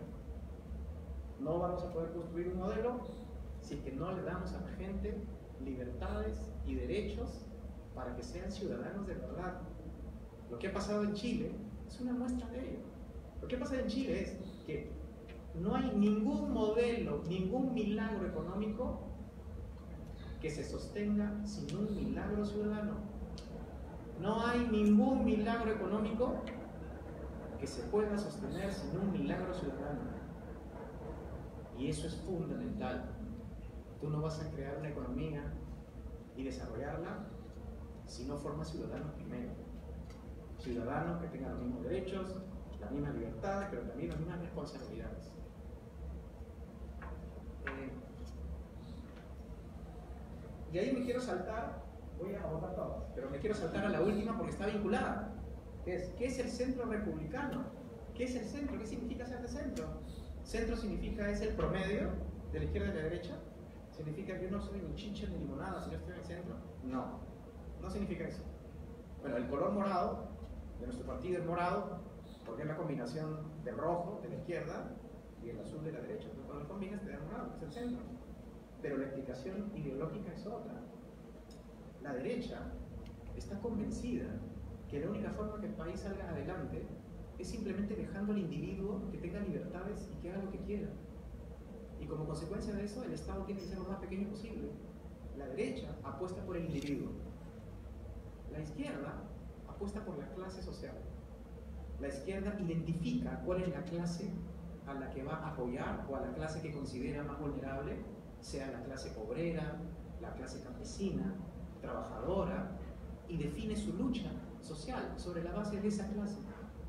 No vamos a poder construir un modelo si es que no le damos a la gente libertades y derechos para que sean ciudadanos de verdad. Lo que ha pasado en Chile es una muestra de ello. Lo que ha pasado en Chile es que no hay ningún modelo, ningún milagro económico que se sostenga sin un milagro ciudadano. No hay ningún milagro económico que se pueda sostener sin un milagro ciudadano. Y eso es fundamental. Tú no vas a crear una economía y desarrollarla si no formas ciudadanos primero. Ciudadanos que tengan los mismos derechos, las mismas libertades, pero también las mismas responsabilidades. Eh, y ahí me quiero saltar, voy a abordar todas, pero me quiero saltar a la última porque está vinculada. ¿Qué es? ¿Qué es el centro republicano? ¿Qué es el centro? ¿Qué significa ser de centro? Centro significa es el promedio de la izquierda y de la derecha. ¿Significa que yo no soy ni chicha ni limonada si no estoy en el centro? No, no significa eso. Bueno, el color morado de nuestro partido es morado porque es la combinación del rojo de la izquierda y el azul de la derecha. Entonces, cuando lo combinas te da morado, que es el centro. Pero la explicación ideológica es otra. La derecha está convencida que la única forma que el país salga adelante es simplemente dejando al individuo que tenga libertades y que haga lo que quiera. Y como consecuencia de eso, el Estado tiene que ser lo más pequeño posible. La derecha apuesta por el individuo. La izquierda apuesta por la clase social. La izquierda identifica cuál es la clase a la que va a apoyar o a la clase que considera más vulnerable, sea la clase obrera, la clase campesina, trabajadora, y define su lucha social sobre la base de esa clase,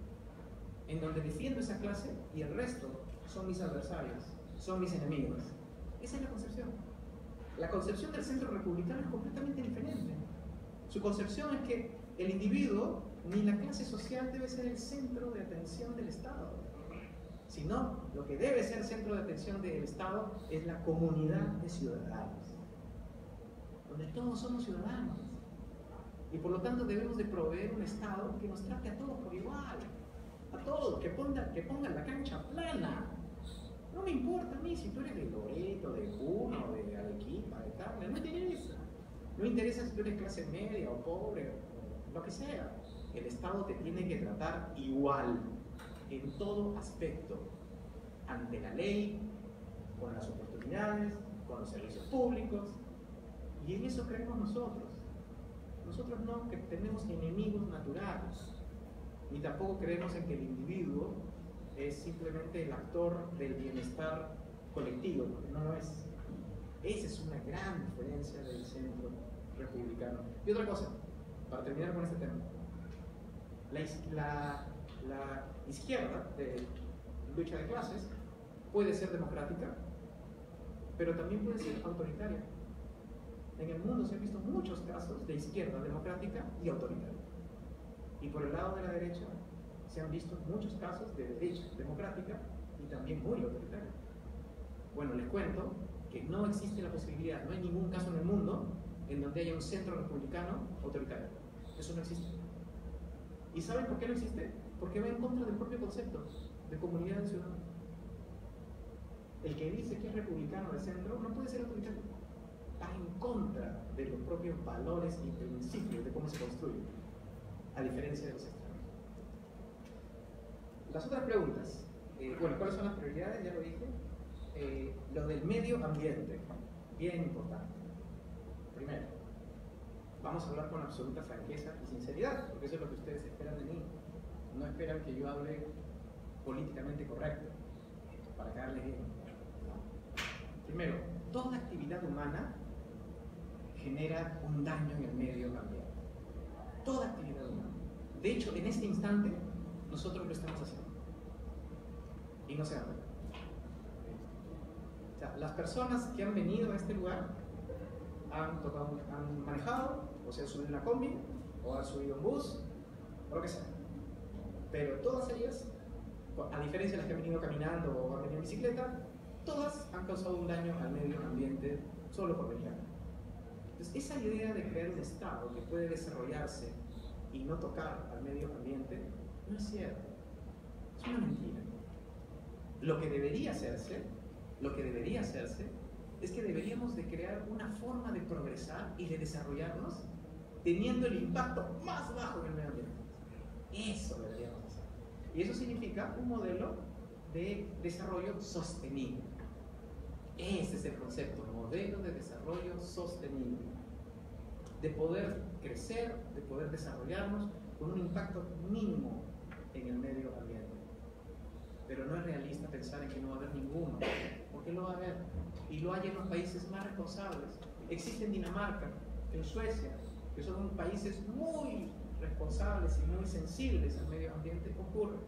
en donde defiendo esa clase y el resto son mis adversarios, son mis enemigos. Esa es la concepción. La concepción del centro republicano es completamente diferente. Su concepción es que el individuo ni la clase social debe ser el centro de atención del Estado, sino lo que debe ser centro de atención del Estado es la comunidad de ciudadanos, donde todos somos ciudadanos. Y por lo tanto debemos de proveer un Estado que nos trate a todos por igual, a todos, que ponga, que ponga la cancha plana. No me importa a mí si tú eres de Loreto, de Puno, de Arequipa, de Tacna, no me interesa. No me interesa si tú eres clase media o pobre, o lo que sea. El Estado te tiene que tratar igual, en todo aspecto, ante la ley, con las oportunidades, con los servicios públicos, y en eso creemos nosotros. Nosotros no que tenemos enemigos naturales, ni tampoco creemos en que el individuo es simplemente el actor del bienestar colectivo, porque no lo es. Esa es una gran diferencia del centro republicano. Y otra cosa, para terminar con este tema, la, la, la izquierda de lucha de clases puede ser democrática, pero también puede ser autoritaria. En el mundo se han visto muchos casos de izquierda democrática y autoritaria. Y por el lado de la derecha se han visto muchos casos de derecha democrática y también muy autoritaria. Bueno, les cuento que no existe la posibilidad, no hay ningún caso en el mundo en donde haya un centro republicano autoritario. Eso no existe. ¿Y saben por qué no existe? Porque va en contra del propio concepto de comunidad de ciudadanos. El que dice que es republicano de centro no puede ser autoritario. Va en contra de los propios valores y principios de cómo se construye, a diferencia de los extremos. Las otras preguntas. Eh, bueno, ¿cuáles son las prioridades? Ya lo dije. Eh, lo del medio ambiente, bien importante. Primero, vamos a hablar con absoluta franqueza y sinceridad, porque eso es lo que ustedes esperan de mí. No esperan que yo hable políticamente correcto, para quedarles bien. ¿No? Primero, toda actividad humana genera un daño en el medio ambiente. Toda actividad humana. De hecho, en este instante, nosotros lo estamos haciendo. Y no se dan cuenta. O sea, las personas que han venido a este lugar han, tocado, han manejado, o se han subido en una combi, o han subido un bus, o lo que sea. Pero todas ellas, a diferencia de las que han venido caminando o han venido en bicicleta, todas han causado un daño al medio ambiente solo por venir acá. Entonces, esa idea de crear un Estado que puede desarrollarse y no tocar al medio ambiente no es cierto. Es una mentira. Lo que debería hacerse, lo que debería hacerse es que deberíamos de crear una forma de progresar y de desarrollarnos teniendo el impacto más bajo en el medio ambiente. Eso deberíamos hacer. Y eso significa un modelo de desarrollo sostenible. Ese es el concepto, modelo de desarrollo sostenible. De poder crecer, de poder desarrollarnos con un impacto mínimo en el medio ambiente. Pero no es realista pensar en que no va a haber ninguno, porque lo va a haber. Y lo hay en los países más responsables. Existe en Dinamarca, en Suecia, que son países muy responsables y muy sensibles al medio ambiente. Ocurre.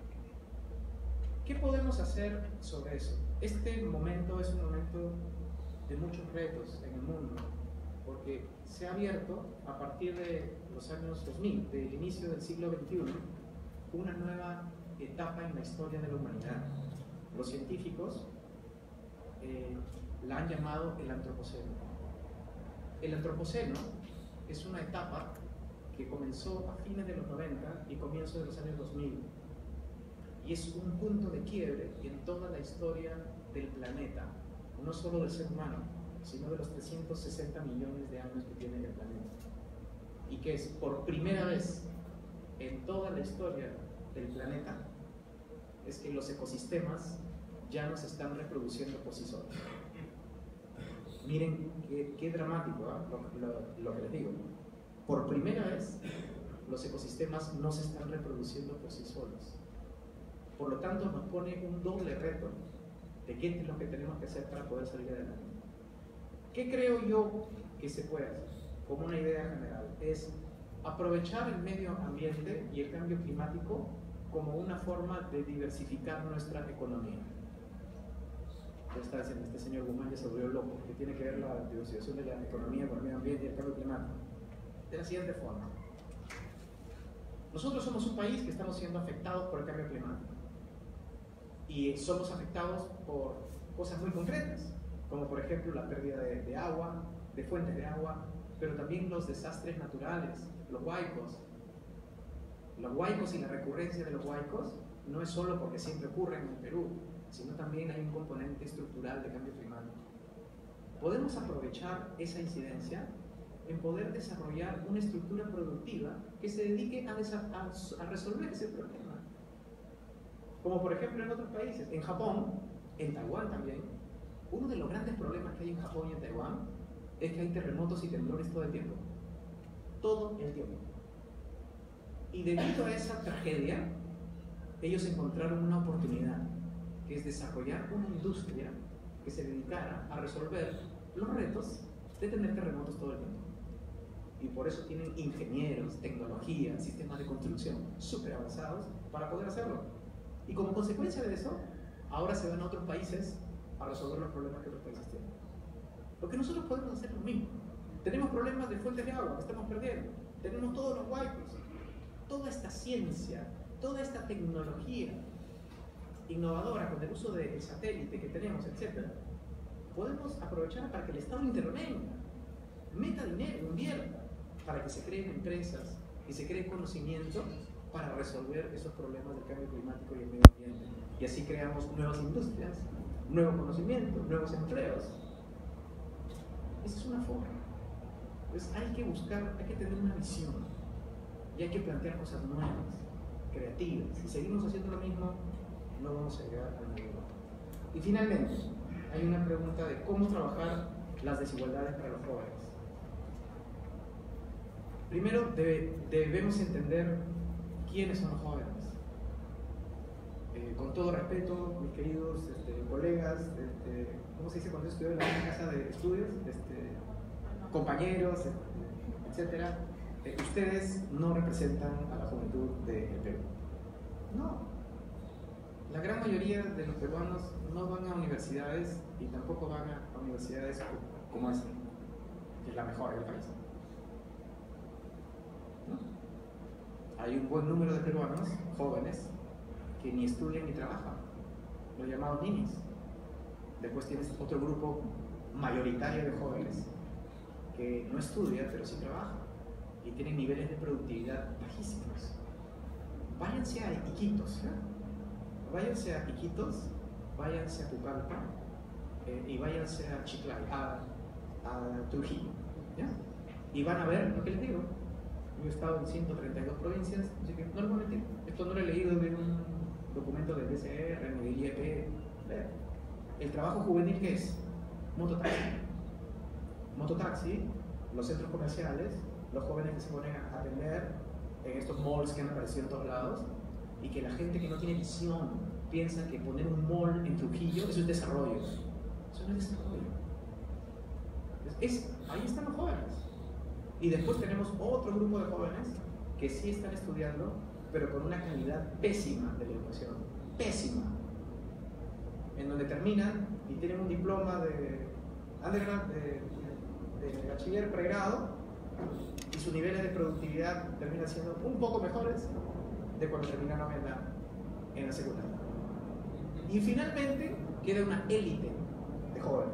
¿Qué podemos hacer sobre eso? Este momento es un momento de muchos retos en el mundo, porque se ha abierto a partir de los años dos mil, del inicio del siglo veintiuno, una nueva etapa en la historia de la humanidad. Los científicos eh, la han llamado el antropoceno. El antropoceno es una etapa que comenzó a fines de los noventa y comienzo de los años dos mil. Y es un punto de quiebre en toda la historia del planeta, no solo del ser humano, sino de los trescientos sesenta millones de años que tiene el planeta. Y que es por primera vez en toda la historia del planeta, es que los ecosistemas ya no se están reproduciendo por sí solos. Miren qué, qué dramático, ¿eh? lo, lo, lo que les digo. Por primera vez, los ecosistemas no se están reproduciendo por sí solos. Por lo tanto, nos pone un doble reto de qué es lo que tenemos que hacer para poder salir adelante. ¿Qué creo yo que se puede hacer? Como una idea general, es aprovechar el medio ambiente y el cambio climático como una forma de diversificar nuestra economía. Ya está diciendo, este señor Guzmán ya se volvió loco, que tiene que ver la diversificación de la economía con el medio ambiente y el cambio climático. De la siguiente forma. Nosotros somos un país que estamos siendo afectados por el cambio climático. Y somos afectados por cosas muy concretas, como por ejemplo la pérdida de, de agua, de fuentes de agua, pero también los desastres naturales, los huaicos. Los huaicos y la recurrencia de los huaicos no es solo porque siempre ocurren en Perú, sino también hay un componente estructural de cambio climático. Podemos aprovechar esa incidencia en poder desarrollar una estructura productiva que se dedique a, a, a resolver ese problema. Como por ejemplo en otros países, en Japón, en Taiwán también, uno de los grandes problemas que hay en Japón y en Taiwán es que hay terremotos y temblores todo el tiempo. Todo el tiempo. Y debido a esa tragedia, ellos encontraron una oportunidad, que es desarrollar una industria que se dedicara a resolver los retos de tener terremotos todo el tiempo. Y por eso tienen ingenieros, tecnología, sistemas de construcción súper avanzados para poder hacerlo. Y como consecuencia de eso, ahora se van a otros países a resolver los problemas que otros países tienen. Porque nosotros podemos hacer lo mismo. Tenemos problemas de fuentes de agua que estamos perdiendo. Tenemos todos los huaicos. Toda esta ciencia, toda esta tecnología innovadora con el uso del satélite que tenemos, etcétera, podemos aprovechar para que el Estado intervenga, meta dinero, invierta, para que se creen empresas y se cree conocimiento para resolver esos problemas del cambio climático y el medio ambiente. Y así creamos nuevas industrias, nuevos conocimientos, nuevos empleos. Esa es una forma. Entonces hay que buscar, hay que tener una visión y hay que plantear cosas nuevas, creativas. Si seguimos haciendo lo mismo, no vamos a llegar a ningún lugar. Y finalmente, hay una pregunta de cómo trabajar las desigualdades para los jóvenes. Primero, debe, debemos entender quiénes son los jóvenes. Eh, con todo respeto, mis queridos este, colegas, este, ¿cómo se dice cuando estudio en la misma casa de estudios? Este, compañeros, etcétera. Eh, ustedes no representan a la juventud del Perú. No. La gran mayoría de los peruanos no van a universidades y tampoco van a universidades como esta, que es la mejor del país. ¿No? Hay un buen número de peruanos jóvenes que ni estudian ni trabajan, los llamados ninis. Después tienes otro grupo mayoritario de jóvenes que no estudia pero sí trabaja y tienen niveles de productividad bajísimos. Váyanse a Iquitos, ¿eh? váyanse a Iquitos, váyanse a Pucallpa eh, y váyanse a Chiclayo, a, a Trujillo, ¿ya? Y van a ver lo que les digo. Yo he estado en ciento treinta y dos provincias, así que no les voy a mentir. Esto no lo he leído de un documento del D C R ni del I E P. El trabajo juvenil, ¿qué es? Mototaxi. Mototaxi, los centros comerciales, los jóvenes que se ponen a vender en estos malls que han aparecido en todos lados, y que la gente que no tiene visión piensa que poner un mall en Trujillo eso es desarrollo. Eso no es desarrollo. Es, es, ahí están los jóvenes. Y después tenemos otro grupo de jóvenes que sí están estudiando, pero con una calidad pésima de la educación. Pésima. En donde terminan y tienen un diploma de undergrad, de, de, de bachiller pregrado, y sus niveles de productividad terminan siendo un poco mejores de cuando terminaron en la, en la secundaria. Y finalmente queda una élite de jóvenes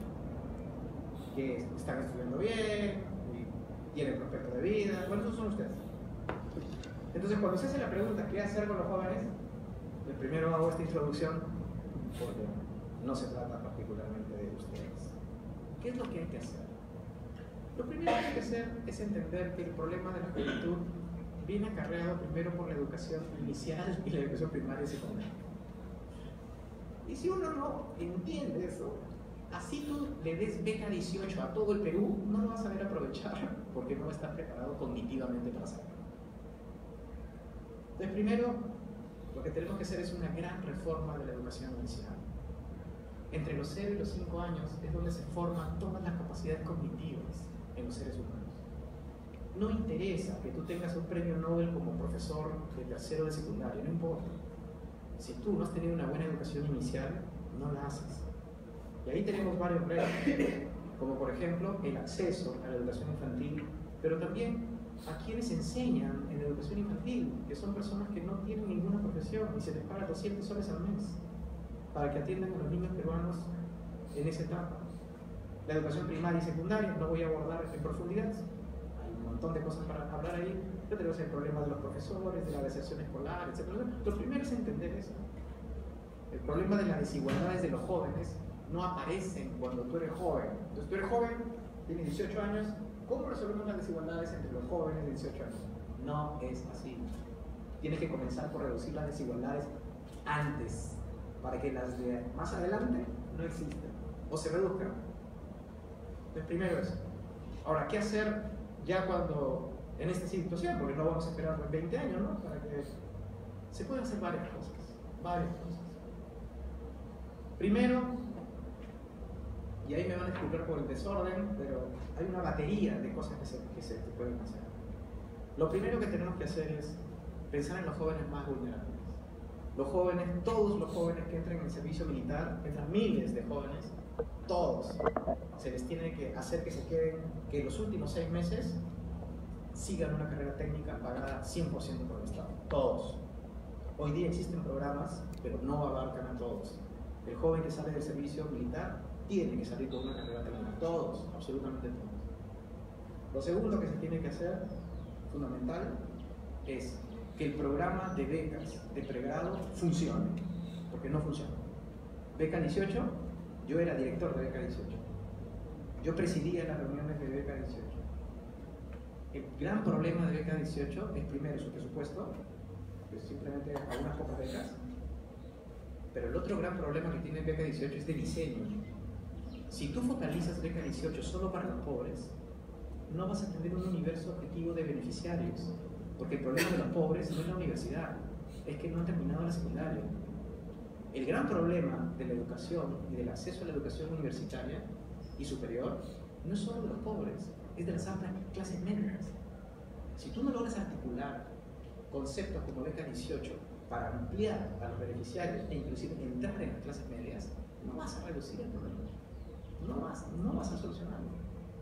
que están estudiando bien y tienen prospecto de vida. Bueno, esos son ustedes. Entonces, cuando se hace la pregunta ¿qué hacer con los jóvenes? Pues primero hago esta introducción porque no se trata particularmente de ustedes. ¿Qué es lo que hay que hacer? Lo primero que hay que hacer es entender que el problema de la juventud viene acarreado primero por la educación inicial y la educación primaria y secundaria. Y si uno no entiende eso, así tú le des beca dieciocho a todo el Perú, no lo vas a saber aprovechar porque no está preparado cognitivamente para hacerlo. Entonces, primero, lo que tenemos que hacer es una gran reforma de la educación inicial. Entre los cero y los cinco años es donde se forman todas las capacidades cognitivas en los seres humanos. no interesa que tú tengas un premio Nobel como profesor de tercero de secundaria, no importa. Si tú no has tenido una buena educación inicial, no la haces. Y ahí tenemos varios retos, como por ejemplo el acceso a la educación infantil, pero también a quienes enseñan en educación infantil, que son personas que no tienen ninguna profesión y se les paga doscientos soles al mes para que atiendan a los niños peruanos en esa etapa. La educación primaria y secundaria no voy a abordar en profundidad, hay un montón de cosas para hablar ahí, pero tenemos el problema de los profesores, de la deserción escolar, etcétera. Lo primero es entender eso. El problema de las desigualdades de los jóvenes no aparecen cuando tú eres joven. Entonces tú eres joven, tienes dieciocho años, ¿cómo resolvemos las desigualdades entre los jóvenes de dieciocho años? No es así. Tienes que comenzar por reducir las desigualdades antes, para que las de más adelante no existan o se reduzcan. Entonces primero eso. Ahora, ¿qué hacer ya cuando en esta situación? Porque no vamos a esperar veinte años, ¿no? Para que se puedan hacer varias cosas, varias cosas. Primero, y ahí me van a disculpar por el desorden, pero hay una batería de cosas que se, que se que pueden hacer. Lo primero que tenemos que hacer es pensar en los jóvenes más vulnerables. Los jóvenes, todos los jóvenes que entran en el servicio militar, entran miles de jóvenes, todos, se les tiene que hacer que se queden, que los últimos seis meses sigan una carrera técnica pagada cien por ciento por el Estado. Todos. Hoy día existen programas, pero no abarcan a todos. El joven que sale del servicio militar tiene que salir con una carrera técnica. Todos, absolutamente todos. Lo segundo que se tiene que hacer, fundamental, es que el programa de becas de pregrado funcione, porque no funciona. Beca dieciocho, yo era director de Beca dieciocho. Yo presidía las reuniones de Beca dieciocho. El gran problema de Beca dieciocho es primero su presupuesto, que es simplemente algunas pocas becas, pero el otro gran problema que tiene Beca dieciocho es de diseño. Si tú focalizas Beca dieciocho solo para los pobres, no vas a tener un universo objetivo de beneficiarios, porque el problema de los pobres no es la universidad, es que no han terminado la secundaria. El gran problema de la educación y del acceso a la educación universitaria y superior no es solo de los pobres, es de las altas clases medias. Si tú no logras articular conceptos como Beca dieciocho para ampliar a los beneficiarios e inclusive entrar en las clases medias, no vas a reducir el problema, no vas, no vas a solucionarlo.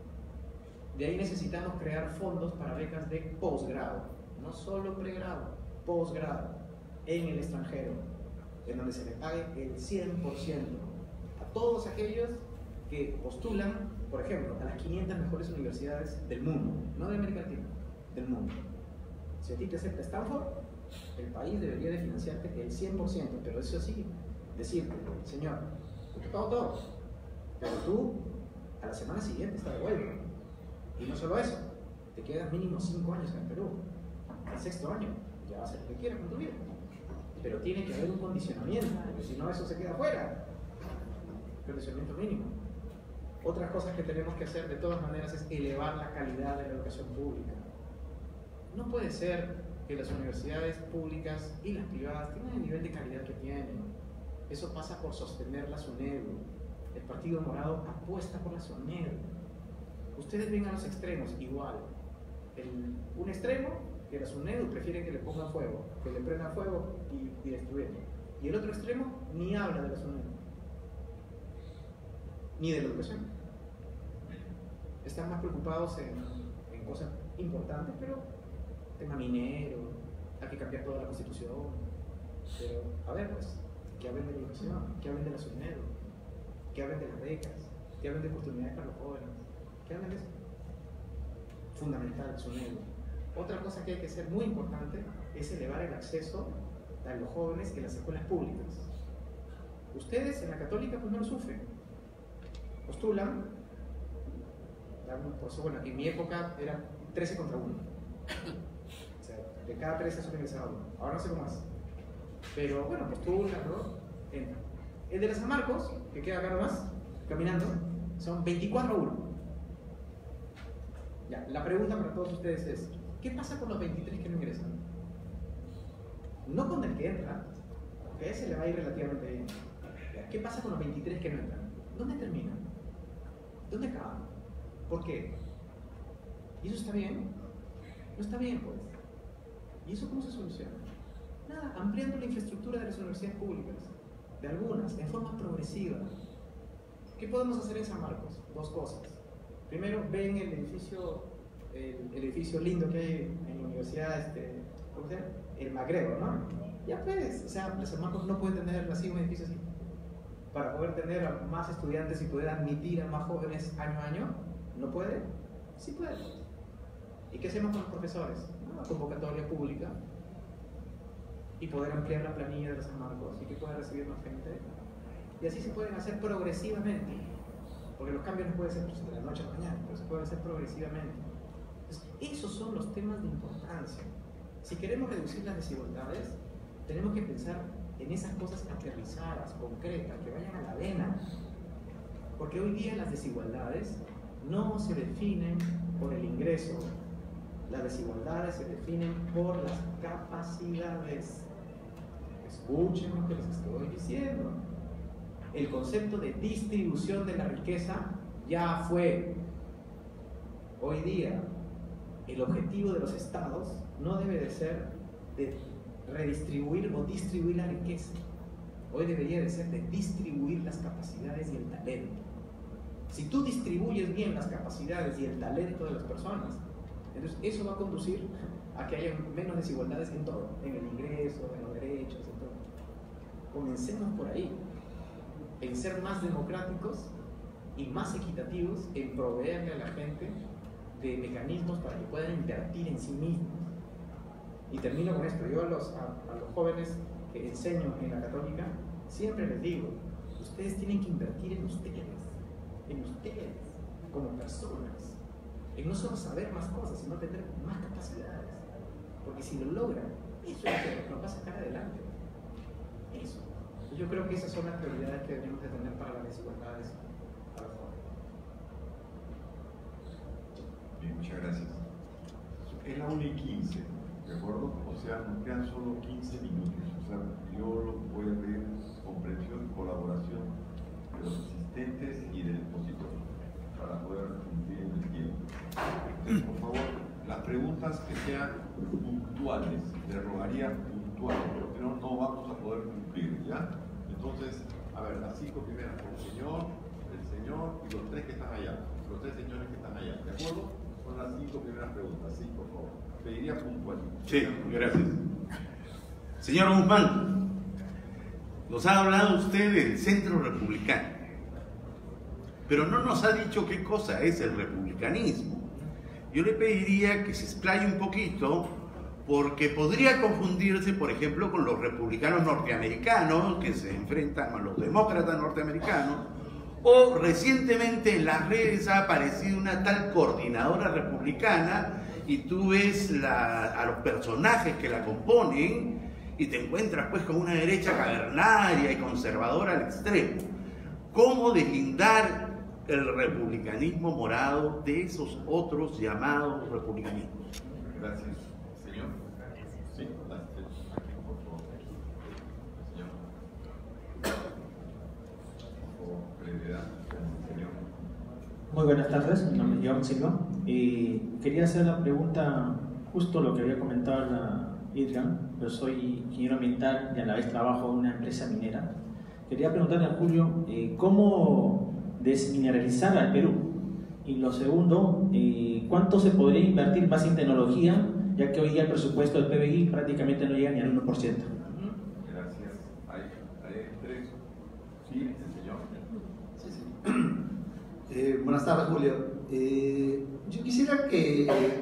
De ahí necesitamos crear fondos para becas de posgrado, no solo pregrado, posgrado, en el extranjero, en donde se le pague el cien por ciento a todos aquellos que postulan, por ejemplo, a las quinientas mejores universidades del mundo, no de América Latina, del mundo. Si a ti te acepta Stanford, el país debería de financiarte el cien por ciento, pero eso sí, decirte, señor, yo te pago todo, pero tú a la semana siguiente estás de vuelta. Y no solo eso, te quedan mínimo cinco años en el Perú. El sexto año, ya vas a hacer lo que quieras con tu vida. Pero tiene que haber un condicionamiento, porque si no eso se queda fuera. Condicionamiento mínimo. Otras cosas que tenemos que hacer de todas maneras es elevar la calidad de la educación pública. No puede ser que las universidades públicas y las privadas tengan el nivel de calidad que tienen. Eso pasa por sostener la SUNEDU. El Partido Morado apuesta por la SUNEDU. Ustedes ven a los extremos, igual. El, un extremo, que la SUNEDU prefiere que le pongan fuego, que le prendan fuego y, y destruirlo. Y el otro extremo ni habla de la SUNEDU, ni de la educación. Están más preocupados en, en cosas importantes, pero tema minero, hay que cambiar toda la constitución. Pero, a ver, pues, que hablen de la educación, que hablen de la SUNEDU, que hablen de las becas, que hablen de oportunidades para los jóvenes. ¿Qué hablan de eso? Fundamental, SUNEDU. Otra cosa que hay que hacer muy importante es elevar el acceso a los jóvenes en las escuelas públicas. Ustedes en la católica pues no lo sufren. Postulan, por eso, bueno, en mi época era trece contra uno. O sea, de cada trece solo ingresaba uno. Ahora no sé cómo es. Pero bueno, postulan, ¿no? Entran. El de la San Marcos, que queda acá nomás, caminando, son veinticuatro a uno. Ya, la pregunta para todos ustedes es, ¿qué pasa con los veintitrés que no ingresan? No con el que entra, porque a ese le va a ir relativamente bien. Ya, ¿qué pasa con los veintitrés que no entran? ¿Dónde terminan? ¿Dónde acaban? ¿Por qué? ¿Y eso está bien? No está bien, pues. ¿Y eso cómo se soluciona? Nada, ampliando la infraestructura de las universidades públicas, de algunas, en forma progresiva. ¿Qué podemos hacer en San Marcos? Dos cosas. Primero, ven el edificio, el, el edificio lindo que hay en la universidad, este, ¿cómo se llama? El Magrebo, ¿no? Ya pues, o sea, San Marcos no puede tener así un edificio así. Para poder tener a más estudiantes y poder admitir a más jóvenes año a año, ¿no puede? Sí puede. ¿Y qué hacemos con los profesores? Una convocatoria pública y poder ampliar la planilla de los San Marcos y que pueda recibir más gente. Y así se pueden hacer progresivamente, porque los cambios no pueden ser de la noche a la mañana, pero se pueden hacer progresivamente. Entonces, esos son los temas de importancia. Si queremos reducir las desigualdades, tenemos que pensar en esas cosas aterrizadas, concretas, que vayan a la vena. Porque hoy día las desigualdades no se definen por el ingreso, las desigualdades se definen por las capacidades. Escuchen lo que les estoy diciendo. El concepto de distribución de la riqueza ya fue. Hoy día, el objetivo de los estados no debe de ser de redistribuir o distribuir la riqueza. Hoy debería de ser de distribuir las capacidades y el talento. Si tú distribuyes bien las capacidades y el talento de las personas, entonces eso va a conducir a que haya menos desigualdades en todo, en el ingreso, en los derechos, en todo. Comencemos por ahí, en ser más democráticos y más equitativos, en proveerle a la gente de mecanismos para que puedan invertir en sí mismos. Y termino con esto. Yo a los, a, a los jóvenes que enseño en la Católica siempre les digo, ustedes tienen que invertir en ustedes, en ustedes como personas, en no solo saber más cosas, sino tener más capacidades, porque si lo logran, eso es lo que nos va a sacar adelante. Eso. Yo creo que esas son las prioridades que debemos de tener para las desigualdades a los jóvenes. Bien, muchas gracias. Es la una y quince, ¿de acuerdo? O sea, nos quedan solo quince minutos. O sea, yo voy a pedir comprensión y colaboración de los asistentes y del expositor para poder cumplir el tiempo. Entonces, por favor, las preguntas que sean puntuales, les rogaría puntuales, porque no, no vamos a poder cumplir, ¿ya? Entonces, a ver, las cinco primeras, el señor, el señor y los tres que están allá, los tres señores que están allá, ¿de acuerdo? Son las cinco primeras preguntas, sí, por favor. Pediría puntual. Sí, gracias. Señor Guzmán, nos ha hablado usted del Centro Republicano, pero no nos ha dicho qué cosa es el republicanismo. Yo le pediría que se explaye un poquito, porque podría confundirse, por ejemplo, con los republicanos norteamericanos que se enfrentan a los demócratas norteamericanos, o recientemente en las redes ha aparecido una tal coordinadora republicana y tú ves la, a los personajes que la componen y te encuentras pues con una derecha cavernaria y conservadora al extremo. ¿Cómo deslindar el republicanismo morado de esos otros llamados republicanismos? Gracias. Señor. Sí, gracias. Aquí, por favor. Señor. Por favor, brevedad, señor. Muy buenas tardes, mi nombre es Joan Silva y quería hacer la pregunta, justo lo que había comentado la Adrián. Yo soy ingeniero ambiental y a la vez trabajo en una empresa minera. Quería preguntarle a Julio eh, cómo desmineralizar al Perú, y lo segundo, eh, cuánto se podría invertir más en tecnología, ya que hoy día el presupuesto del P B I prácticamente no llega ni al uno por ciento. Gracias. Hay, hay tres. Sí, señor. Sí, sí. Eh, buenas tardes, Julio. Eh, yo quisiera que eh,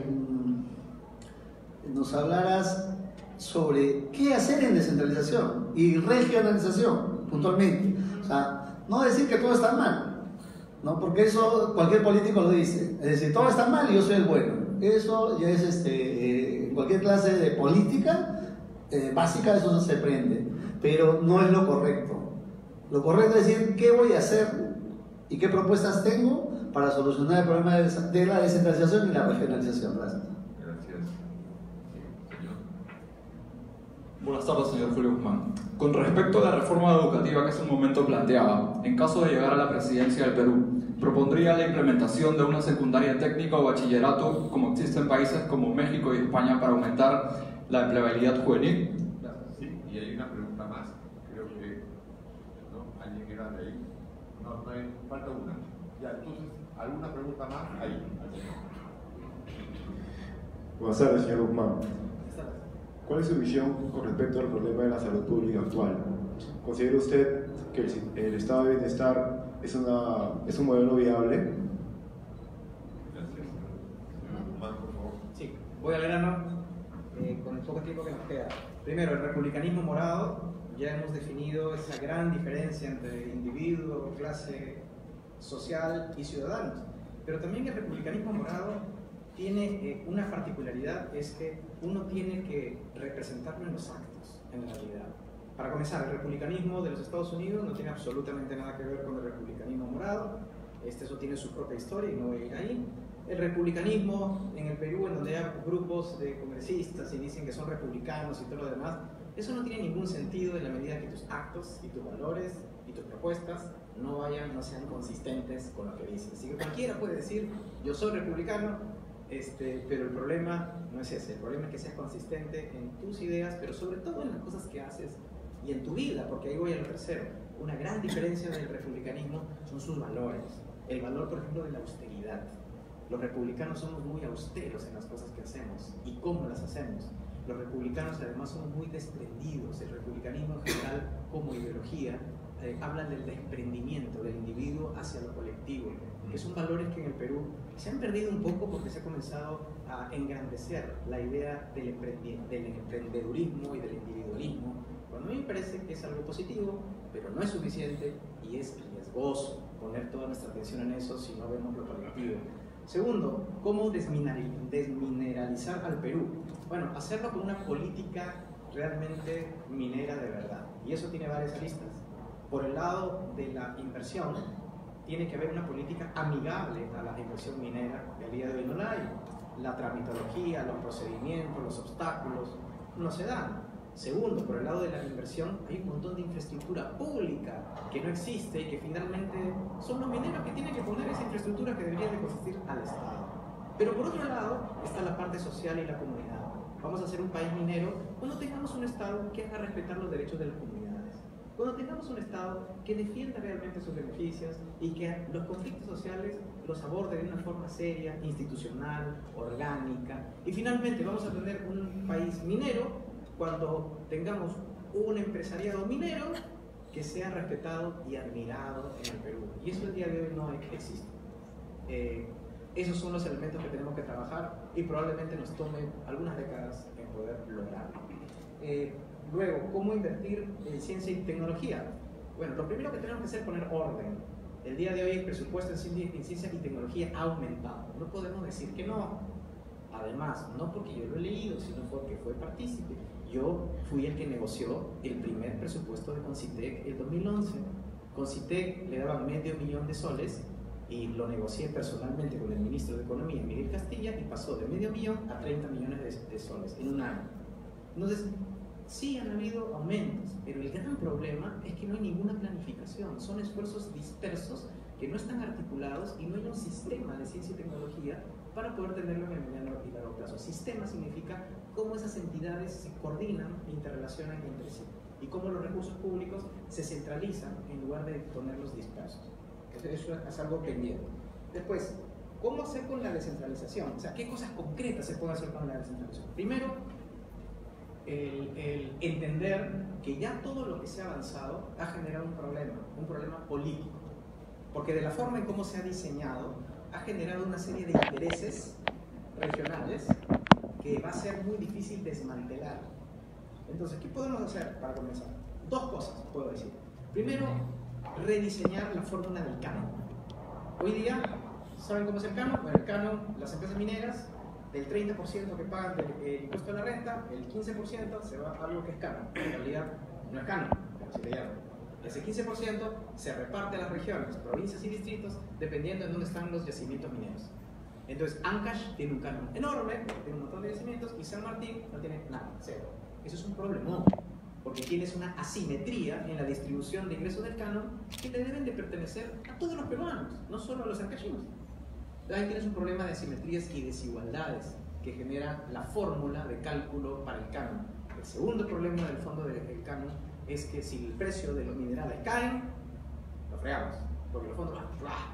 nos hablaras sobre qué hacer en descentralización y regionalización, puntualmente. O sea, no decir que todo está mal, ¿no? Porque eso cualquier político lo dice. Es decir, todo está mal y yo soy el bueno. Eso ya es este, eh, cualquier clase de política eh, básica, eso se aprende. Pero no es lo correcto. Lo correcto es decir qué voy a hacer y qué propuestas tengo para solucionar el problema de la descentralización y la regionalización. Gracias. Gracias. Sí, señor. Buenas tardes, señor Julio Guzmán. Con respecto a la reforma educativa que hace un momento planteaba, en caso de llegar a la presidencia del Perú, ¿propondría la implementación de una secundaria técnica o bachillerato como existe en países como México y España para aumentar la empleabilidad juvenil? Sí, y hay una pregunta más, creo que ¿no? alguien era de ahí. No, no hay, falta una. Ya, entonces, ¿alguna pregunta más? Ahí. Buenas tardes, señor Guzmán. ¿Cuál es su visión con respecto al problema de la salud pública actual? ¿Considera usted que el, el estado de bienestar es, una, es un modelo viable? Gracias. Señor Guzmán, por favor. Sí, voy al grano eh, con el poco tiempo que nos queda. Primero, el republicanismo morado. Ya hemos definido esa gran diferencia entre individuo, clase social y ciudadanos. Pero también el republicanismo morado tiene eh, una particularidad, es que uno tiene que representarlo en los actos, en la realidad. Para comenzar, el republicanismo de los Estados Unidos no tiene absolutamente nada que ver con el republicanismo morado. Este, eso tiene su propia historia y no voy a ir ahí. El republicanismo en el Perú, en donde hay grupos de congresistas y dicen que son republicanos y todo lo demás, eso no tiene ningún sentido en la medida que tus actos y tus valores y tus propuestas no vayan, no sean consistentes con lo que dicen. Así que cualquiera puede decir, yo soy republicano, Este, pero el problema no es ese, el problema es que seas consistente en tus ideas, pero sobre todo en las cosas que haces y en tu vida, porque ahí voy a lo tercero. Una gran diferencia del republicanismo son sus valores. El valor, por ejemplo, de la austeridad. Los republicanos somos muy austeros en las cosas que hacemos y cómo las hacemos. Los republicanos además son muy desprendidos. El republicanismo en general, como ideología, eh, habla del desprendimiento del individuo hacia lo colectivo, que son valores que en el Perú se han perdido un poco porque se ha comenzado a engrandecer la idea del, emprendi del emprendedurismo y del individualismo, cuando a mí me parece que es algo positivo, pero no es suficiente y es riesgoso poner toda nuestra atención en eso si no vemos lo colectivo. Segundo, ¿cómo desmineralizar al Perú? Bueno, hacerlo con una política realmente minera de verdad, y eso tiene varias aristas. Por el lado de la inversión, tiene que haber una política amigable a la inversión minera, que al día de hoy no la hay. La tramitología, los procedimientos, los obstáculos no se dan. Segundo, por el lado de la inversión, hay un montón de infraestructura pública que no existe y que finalmente son los mineros que tienen que poner esa infraestructura que debería de consistir al Estado. Pero por otro lado está la parte social y la comunidad. Vamos a ser un país minero cuando tengamos un Estado que haga respetar los derechos de las comunidades. Cuando tengamos un Estado que defienda realmente sus beneficios y que los conflictos sociales los aborde de una forma seria, institucional, orgánica. Y finalmente vamos a tener un país minero cuando tengamos un empresariado minero que sea respetado y admirado en el Perú. Y eso el día de hoy no existe. Eh, esos son los elementos que tenemos que trabajar y probablemente nos tome algunas décadas en poder lograrlo. Eh, Luego, ¿cómo invertir en ciencia y tecnología? Bueno, lo primero que tenemos que hacer es poner orden. El día de hoy el presupuesto en ciencia y tecnología ha aumentado. No podemos decir que no. Además, no porque yo lo he leído, sino porque fue partícipe. Yo fui el que negoció el primer presupuesto de Concitec en dos mil once. Concitec le daban medio millón de soles y lo negocié personalmente con el ministro de Economía, Miguel Castilla, y pasó de medio millón a treinta millones de, de soles en un año. Entonces, sí han habido aumentos, pero el gran problema es que no hay ninguna planificación, son esfuerzos dispersos que no están articulados y no hay un sistema de ciencia y tecnología para poder tenerlo en el mediano y largo plazo. Sistema significa cómo esas entidades se coordinan e interrelacionan entre sí y cómo los recursos públicos se centralizan en lugar de ponerlos dispersos. Eso es algo pendiente. Después, ¿cómo hacer con la descentralización? O sea, ¿qué cosas concretas se pueden hacer con la descentralización? Primero, El, el entender que ya todo lo que se ha avanzado ha generado un problema, un problema político, porque de la forma en cómo se ha diseñado ha generado una serie de intereses regionales que va a ser muy difícil desmantelar. Entonces, ¿qué podemos hacer para comenzar? Dos cosas puedo decir. Primero, rediseñar la fórmula del canon. Hoy día, ¿saben cómo es el canon? Bueno, el canon, las empresas mineras, del treinta por ciento que pagan del eh, impuesto a la renta, el quince por ciento se va a algo que es canon. En realidad no es canon, como se le llama. Ese quince por ciento se reparte a las regiones, provincias y distritos, dependiendo de dónde están los yacimientos mineros. Entonces, Ancash tiene un canon enorme, tiene un montón de yacimientos, y San Martín no tiene nada, cero. Eso es un problemón, porque tienes una asimetría en la distribución de ingresos del canon que le deben de pertenecer a todos los peruanos, no solo a los ancachinos. Ahí tienes un problema de asimetrías y desigualdades que genera la fórmula de cálculo para el canon. El segundo problema del fondo del canon es que si el precio de los minerales cae, lo fregamos, porque los fondos van,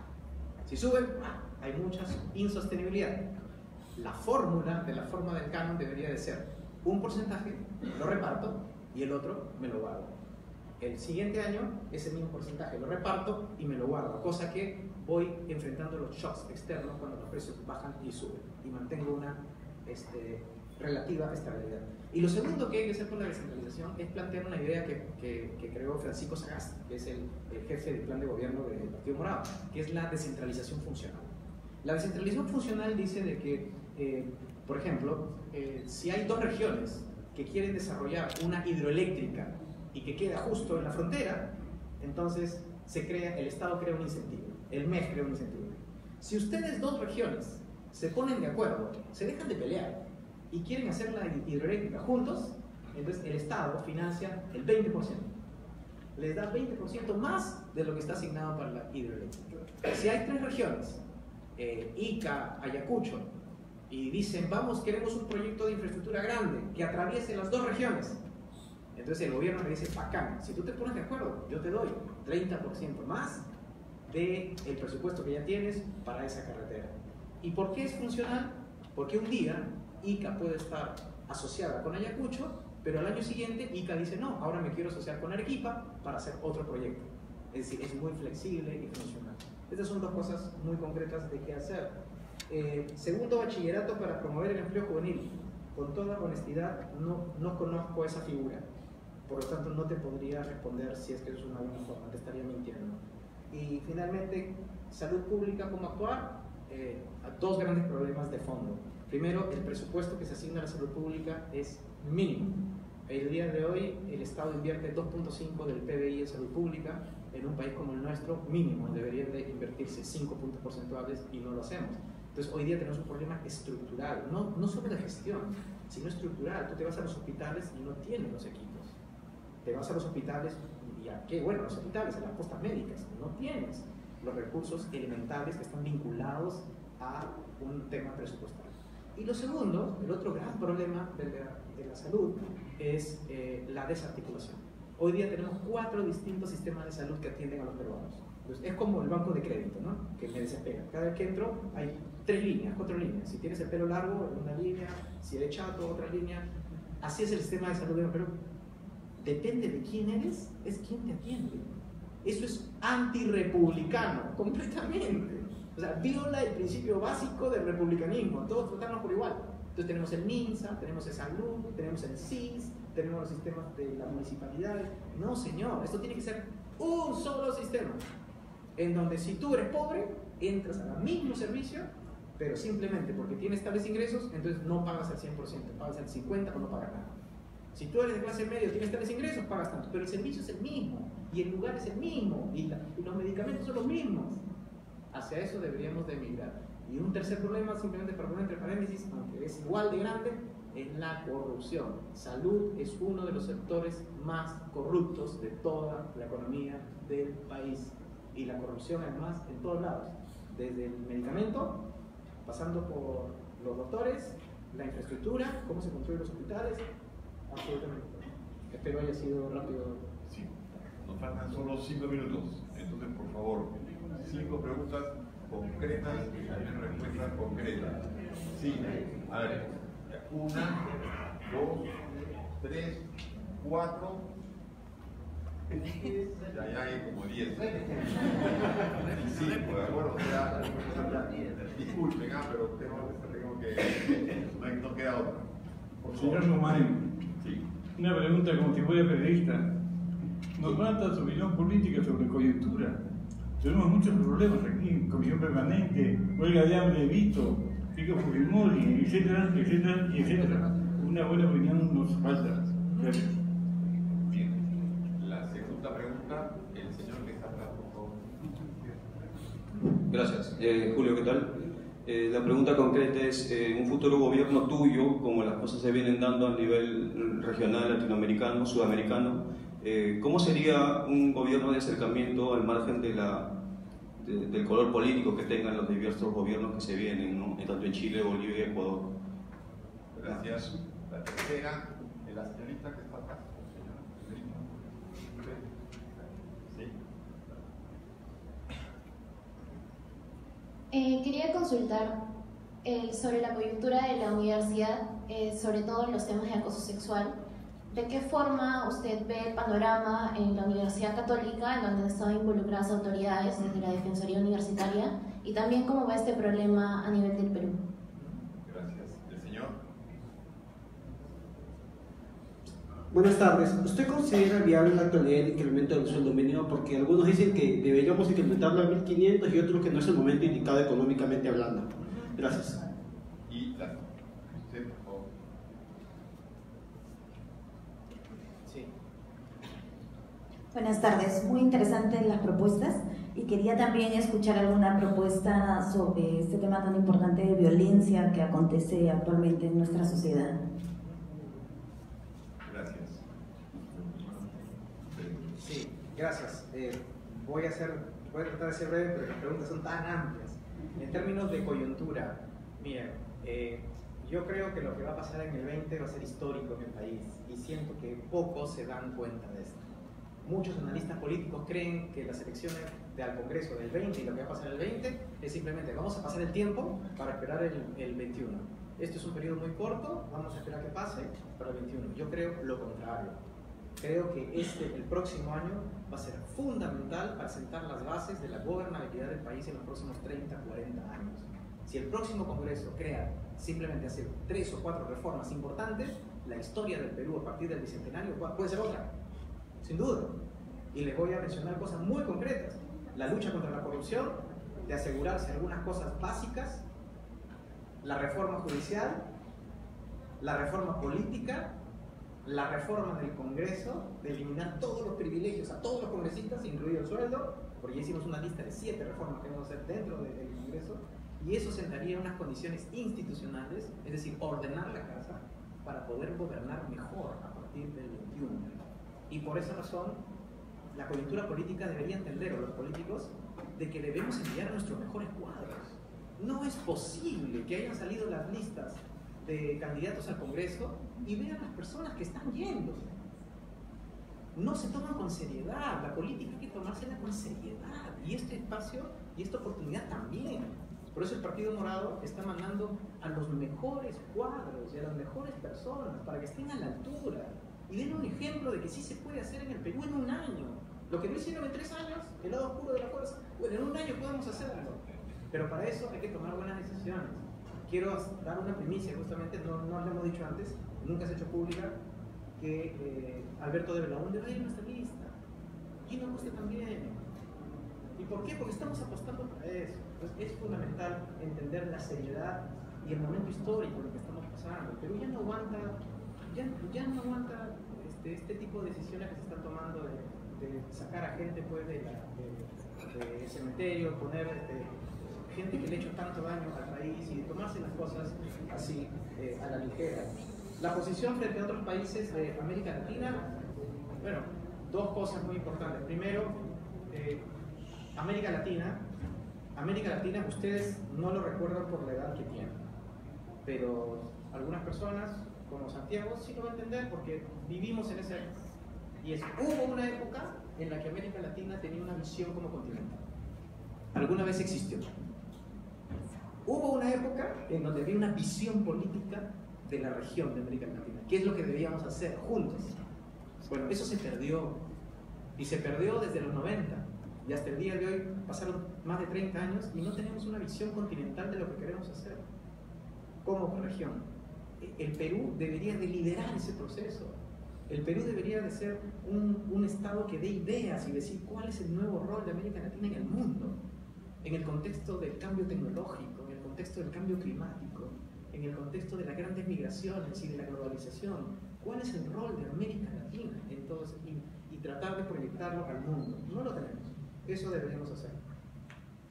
si suben, hay mucha insostenibilidad. La fórmula de la forma del canon debería de ser un porcentaje, lo reparto, y el otro me lo guardo. El siguiente año, ese mismo porcentaje lo reparto y me lo guardo, cosa que voy enfrentando los shocks externos cuando los precios bajan y suben, y mantengo una este, relativa estabilidad. Y lo segundo que hay que hacer con la descentralización es plantear una idea que, que, que creó Francisco Sagasti, que es el, el jefe del plan de gobierno del Partido Morado, que es la descentralización funcional. La descentralización funcional dice de que, eh, por ejemplo, eh, si hay dos regiones que quieren desarrollar una hidroeléctrica y que queda justo en la frontera, entonces se crea, el Estado crea un incentivo, el M E F crea un incentivo. Si ustedes dos regiones se ponen de acuerdo, se dejan de pelear y quieren hacer la hidroeléctrica juntos, entonces el Estado financia el veinte por ciento. Les da veinte por ciento más de lo que está asignado para la hidroeléctrica. Si hay tres regiones, eh, Ica, Ayacucho, y dicen, vamos, queremos un proyecto de infraestructura grande que atraviese las dos regiones, entonces el gobierno le dice, bacán, si tú te pones de acuerdo, yo te doy treinta por ciento más del presupuesto que ya tienes para esa carretera. ¿Y por qué es funcional? Porque un día Ica puede estar asociada con Ayacucho, pero al año siguiente Ica dice, no, ahora me quiero asociar con Arequipa para hacer otro proyecto. Es decir, es muy flexible y funcional. Estas son dos cosas muy concretas de qué hacer. Eh, segundo, bachillerato para promover el empleo juvenil. Con toda honestidad, no, no conozco esa figura. Por lo tanto, no te podría responder si es que es una buena forma, te estaría mintiendo. Y finalmente, salud pública, ¿cómo actuar? Eh, dos grandes problemas de fondo. Primero, el presupuesto que se asigna a la salud pública es mínimo. El día de hoy, el Estado invierte dos punto cinco del P B I en salud pública. En un país como el nuestro, mínimo, deberían de invertirse cinco puntos porcentuales y no lo hacemos. Entonces, hoy día tenemos un problema estructural, no, no solo de gestión, sino estructural. Tú te vas a los hospitales y no tienen los equipos. Te vas a los hospitales, y a qué bueno, los hospitales, a las postas médicas, no tienes los recursos elementales que están vinculados a un tema presupuestario. Y lo segundo, el otro gran problema de la, de la salud es eh, la desarticulación. Hoy día tenemos cuatro distintos sistemas de salud que atienden a los peruanos. Entonces, es como el banco de crédito, ¿no? Que me desespera. Cada vez que entro hay tres líneas, cuatro líneas. Si tienes el pelo largo, una línea. Si eres chato, otra línea. Así es el sistema de salud en Perú. Depende de quién eres, es quien te atiende. Eso es antirrepublicano, completamente. O sea, viola el principio básico del republicanismo, todos tratarnos por igual. Entonces tenemos el MINSA, tenemos el Salud, tenemos el C I S, tenemos los sistemas de las municipalidades. No, señor, esto tiene que ser un solo sistema, en donde si tú eres pobre, entras al mismo servicio, pero simplemente porque tienes tales ingresos, entonces no pagas el cien por ciento, pagas el cincuenta por ciento o no pagas nada. Si tú eres de clase media y tienes tales ingresos, pagas tanto, pero el servicio es el mismo, y el lugar es el mismo, y, la, y los medicamentos son los mismos. Hacia eso deberíamos de emigrar. Y un tercer problema, simplemente para poner entre paréntesis, aunque es igual de grande, es la corrupción. Salud es uno de los sectores más corruptos de toda la economía del país. Y la corrupción además en todos lados, desde el medicamento, pasando por los doctores, la infraestructura, cómo se construyen los hospitales, absolutamente todo. Espero haya sido rápido. Sí, nos faltan solo cinco minutos, entonces por favor, cinco preguntas concretas y también respuestas concretas. Sí, a ver, una, dos, tres, cuatro, ya, ya hay como diez. Y cinco, ¿de acuerdo? Ya, disculpen, ah, pero tengo, tengo que, no, no queda otra. Por Señor Román, sí. Una pregunta como si fuera periodista. Nos falta su opinión política sobre coyuntura. Tenemos muchos problemas aquí, comisión permanente, huelga de hambre de Vito, Pico Fujimori, etcétera, etcétera, etcétera. Una buena opinión nos falta. Gracias. Bien. La segunda pregunta, el señor que está atrás, por favor. Gracias. Eh, Julio, ¿qué tal? Eh, la pregunta concreta es, eh, un futuro gobierno tuyo, como las cosas se vienen dando a nivel regional, latinoamericano, sudamericano, eh, ¿cómo sería un gobierno de acercamiento al margen de la, de, del color político que tengan los diversos gobiernos que se vienen, ¿no? tanto en Chile, Bolivia y Ecuador? Gracias. La tercera, de la señorita que está acá. Sí. Eh, quería consultar eh, sobre la coyuntura de la universidad, eh, sobre todo en los temas de acoso sexual. ¿De qué forma usted ve el panorama en la Universidad Católica, en donde están involucradas autoridades desde la Defensoría Universitaria, y también cómo ve este problema a nivel del Perú? Gracias. ¿El señor? Buenas tardes. ¿Usted considera viable en la actualidad el incremento del sueldo mínimo? Porque algunos dicen que deberíamos incrementarlo a mil quinientos y otros que no es el momento indicado económicamente hablando. Gracias. Y la, usted, por favor. Sí. Buenas tardes. Muy interesantes las propuestas y quería también escuchar alguna propuesta sobre este tema tan importante de violencia que acontece actualmente en nuestra sociedad. Sí, gracias. Eh, voy, a hacer, voy a tratar de ser breve, pero las preguntas son tan amplias. En términos de coyuntura, miren, eh, yo creo que lo que va a pasar en el veinte va a ser histórico en el país y siento que pocos se dan cuenta de esto. Muchos analistas políticos creen que las elecciones al Congreso del veinte y lo que va a pasar en el veinte es simplemente vamos a pasar el tiempo para esperar el, el veintiuno. Esto es un periodo muy corto, vamos a esperar que pase para el veintiuno. Yo creo lo contrario. Creo que este, el próximo año va a ser fundamental para sentar las bases de la gobernabilidad del país en los próximos treinta, cuarenta años. Si el próximo Congreso crea simplemente hacer tres o cuatro reformas importantes, la historia del Perú a partir del bicentenario puede ser otra, sin duda. Y les voy a mencionar cosas muy concretas. La lucha contra la corrupción, de asegurarse algunas cosas básicas, la reforma judicial, la reforma política, la reforma del Congreso, de eliminar todos los privilegios a todos los congresistas, incluido el sueldo, porque ya hicimos una lista de siete reformas que vamos a hacer dentro del Congreso, y eso sentaría unas condiciones institucionales, es decir, ordenar la casa para poder gobernar mejor a partir del veintiuno. Y por esa razón, la coyuntura política debería entender, o los políticos, de que debemos enviar a nuestros mejores cuadros. No es posible que hayan salido las listas de candidatos al Congreso y vean las personas que están yendo. No se toman con seriedad. La política hay que tomársela con seriedad. Y este espacio y esta oportunidad también. Por eso el Partido Morado está mandando a los mejores cuadros y a las mejores personas para que estén a la altura y den un ejemplo de que sí se puede hacer en el Perú en un año. Lo que no hicieron en tres años, el lado oscuro de la fuerza, bueno, en un año podemos hacerlo. Pero para eso hay que tomar buenas decisiones. Quiero dar una primicia, justamente, no, no lo hemos dicho antes, nunca se ha hecho pública, que eh, Alberto de Belaúnde va a ir a nuestra lista. Gino Costa también. ¿Y por qué? Porque estamos apostando para eso. Entonces, es fundamental entender la seriedad y el momento histórico en el que estamos pasando. El Perú ya no aguanta, ya, ya no aguanta este, este tipo de decisiones que se están tomando de, de sacar a gente pues, de la, de, de cementerio, poner este, gente que le ha hecho tanto daño al país y de tomarse las cosas así eh, a la ligera. La posición frente a otros países de América Latina, bueno, dos cosas muy importantes. Primero, eh, América Latina, América Latina, ustedes no lo recuerdan por la edad que tienen, pero algunas personas, como Santiago, sí lo van a entender porque vivimos en esa época. Y es, hubo una época en la que América Latina tenía una visión como continente. Alguna vez existió. Hubo una época en donde había una visión política de la región de América Latina. ¿Qué es lo que debíamos hacer juntos? Bueno, eso se perdió. Y se perdió desde los noventa. Y hasta el día de hoy pasaron más de treinta años y no tenemos una visión continental de lo que queremos hacer como región. El Perú debería de liderar ese proceso. El Perú debería de ser un, un estado que dé ideas y decir cuál es el nuevo rol de América Latina en el mundo, en el contexto del cambio tecnológico, en el contexto del cambio climático, en el contexto de las grandes migraciones y de la globalización. ¿Cuál es el rol de América Latina en todo eso? Y, y tratar de proyectarlo al mundo. No lo tenemos. Eso deberíamos hacer.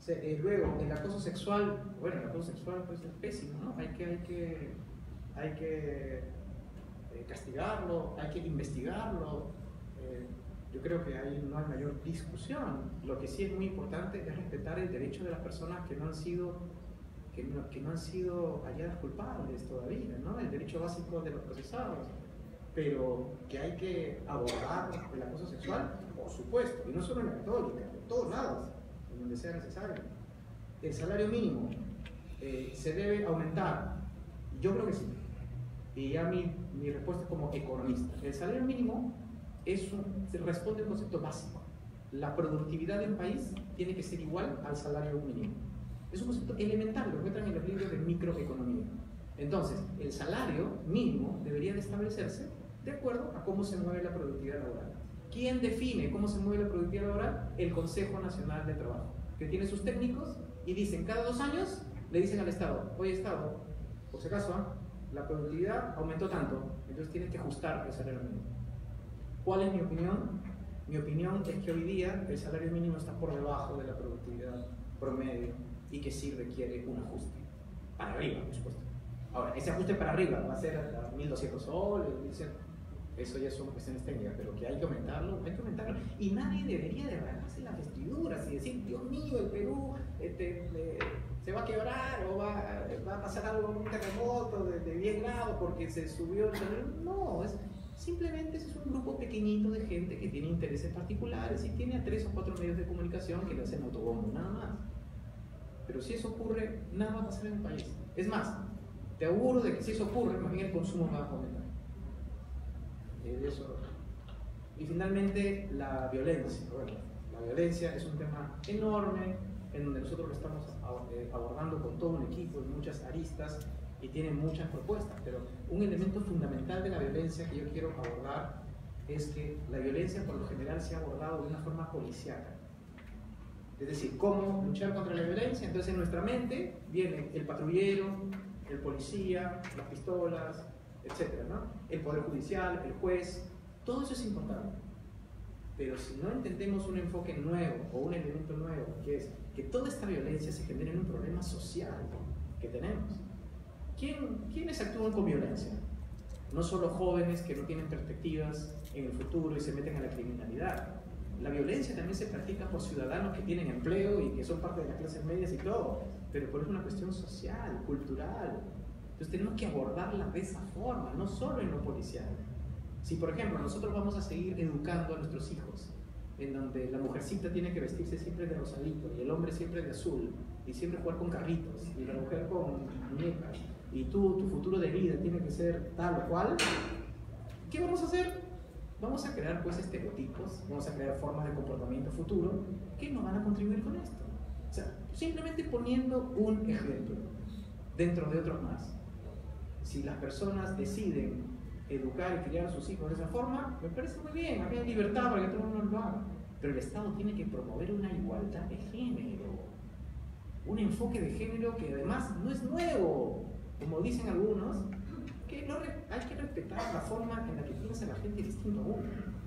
sea, eh, luego, el acoso sexual, bueno, el acoso sexual pues es pésimo, ¿no? Hay que, hay que, hay que eh, castigarlo, hay que investigarlo. Eh, yo creo que ahí no hay mayor discusión. Lo que sí es muy importante es respetar el derecho de las personas que no han sido, que no, que no han sido halladas culpables todavía, ¿no? El derecho básico de los procesados. Pero que hay que abordar el acoso sexual, por supuesto, y no solo en la católica, en todos lados, en donde sea necesario. El salario mínimo eh, se debe aumentar. Yo creo que sí. Y ya mi, mi respuesta es como economista. El salario mínimo es un, se responde a un concepto básico. La productividad de un país tiene que ser igual al salario mínimo. Es un concepto elemental, lo encuentran en los libros de microeconomía. Entonces, el salario mínimo debería de establecerse de acuerdo a cómo se mueve la productividad laboral. ¿Quién define cómo se mueve la productividad laboral? El Consejo Nacional de Trabajo, que tiene sus técnicos y dicen, cada dos años le dicen al Estado, oye Estado, por si acaso, ¿eh? la productividad aumentó tanto, entonces tienes que ajustar el salario mínimo. ¿Cuál es mi opinión? Mi opinión es que hoy día el salario mínimo está por debajo de la productividad promedio y que sí requiere un ajuste. Para arriba, por supuesto. Ahora, ese ajuste para arriba va a ser a mil doscientos soles, eso ya son cuestiones técnicas, pero que hay que aumentarlo, hay que aumentarlo. Y nadie debería de rasgarse las vestiduras y decir, Dios mío, el Perú este, eh, se va a quebrar o va, va a pasar algo, un terremoto de, de diez grados porque se subió el salario. No, es, simplemente es un grupo pequeñito de gente que tiene intereses particulares y tiene a tres o cuatro medios de comunicación que le hacen autobombo, nada más. Pero si eso ocurre, nada va a pasar en el país. Es más, te auguro de que si eso ocurre, más bien el consumo va a aumentar. Eh, eso. Y finalmente, la violencia. Bueno, la violencia es un tema enorme en donde nosotros lo estamos abordando con todo un equipo y muchas aristas y tiene muchas propuestas, pero un elemento fundamental de la violencia que yo quiero abordar es que la violencia por lo general se ha abordado de una forma policíaca. Es decir, cómo luchar contra la violencia. Entonces en nuestra mente viene el patrullero, el policía, las pistolas, etcétera, ¿no? El poder judicial, el juez, todo eso es importante. Pero si no entendemos un enfoque nuevo o un elemento nuevo, que es que toda esta violencia se genera en un problema social que tenemos. ¿Quién, ¿Quiénes actúan con violencia? No solo jóvenes que no tienen perspectivas en el futuro y se meten a la criminalidad. La violencia también se practica por ciudadanos que tienen empleo y que son parte de las clases medias y todo, pero por una cuestión social, cultural. Entonces tenemos que abordarla de esa forma, no solo en lo policial. Si por ejemplo nosotros vamos a seguir educando a nuestros hijos, en donde la mujercita tiene que vestirse siempre de rosadito y el hombre siempre de azul, y siempre jugar con carritos, y la mujer con muñecas, y tú, tu futuro de vida tiene que ser tal o cual, ¿qué vamos a hacer? Vamos a crear pues estereotipos, vamos a crear formas de comportamiento futuro que no van a contribuir con esto. O sea, simplemente poniendo un ejemplo dentro de otros más. Si las personas deciden educar y criar a sus hijos de esa forma, me parece muy bien, había libertad para que todo el mundo lo haga. Pero el Estado tiene que promover una igualdad de género, un enfoque de género que además no es nuevo, como dicen algunos, que no re, hay que respetar la forma en la que piensa la gente distinto a uno.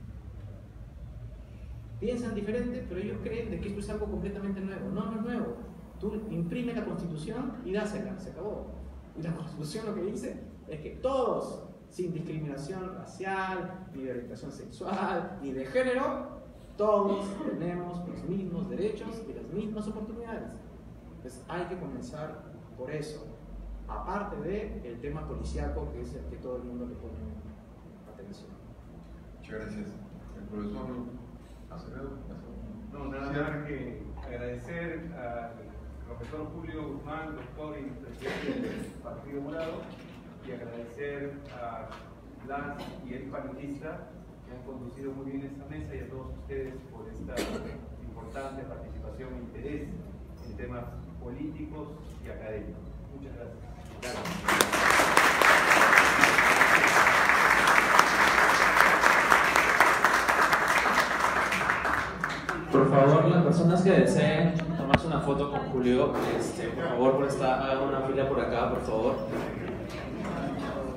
Piensan diferente, pero ellos creen de que esto es algo completamente nuevo. No, no es nuevo. Tú imprime la Constitución y dásela, se acabó. Y la Constitución lo que dice es que todos, sin discriminación racial, ni de orientación sexual, ni de género, todos tenemos los mismos derechos y las mismas oportunidades. Entonces hay que comenzar por eso. Aparte del tema policíaco, que es el que todo el mundo le pone atención. Muchas gracias. El profesor Acevedo. No, nada más que agradecer al profesor Julio Guzmán, doctor y presidente del Partido Morado, y agradecer a Blas y el panelista que han conducido muy bien esta mesa y a todos ustedes por esta importante participación e interés en temas políticos y académicos. Muchas gracias. Por favor, las personas que deseen tomarse una foto con Julio, este, por favor, por esta, hagan una fila por acá, por favor.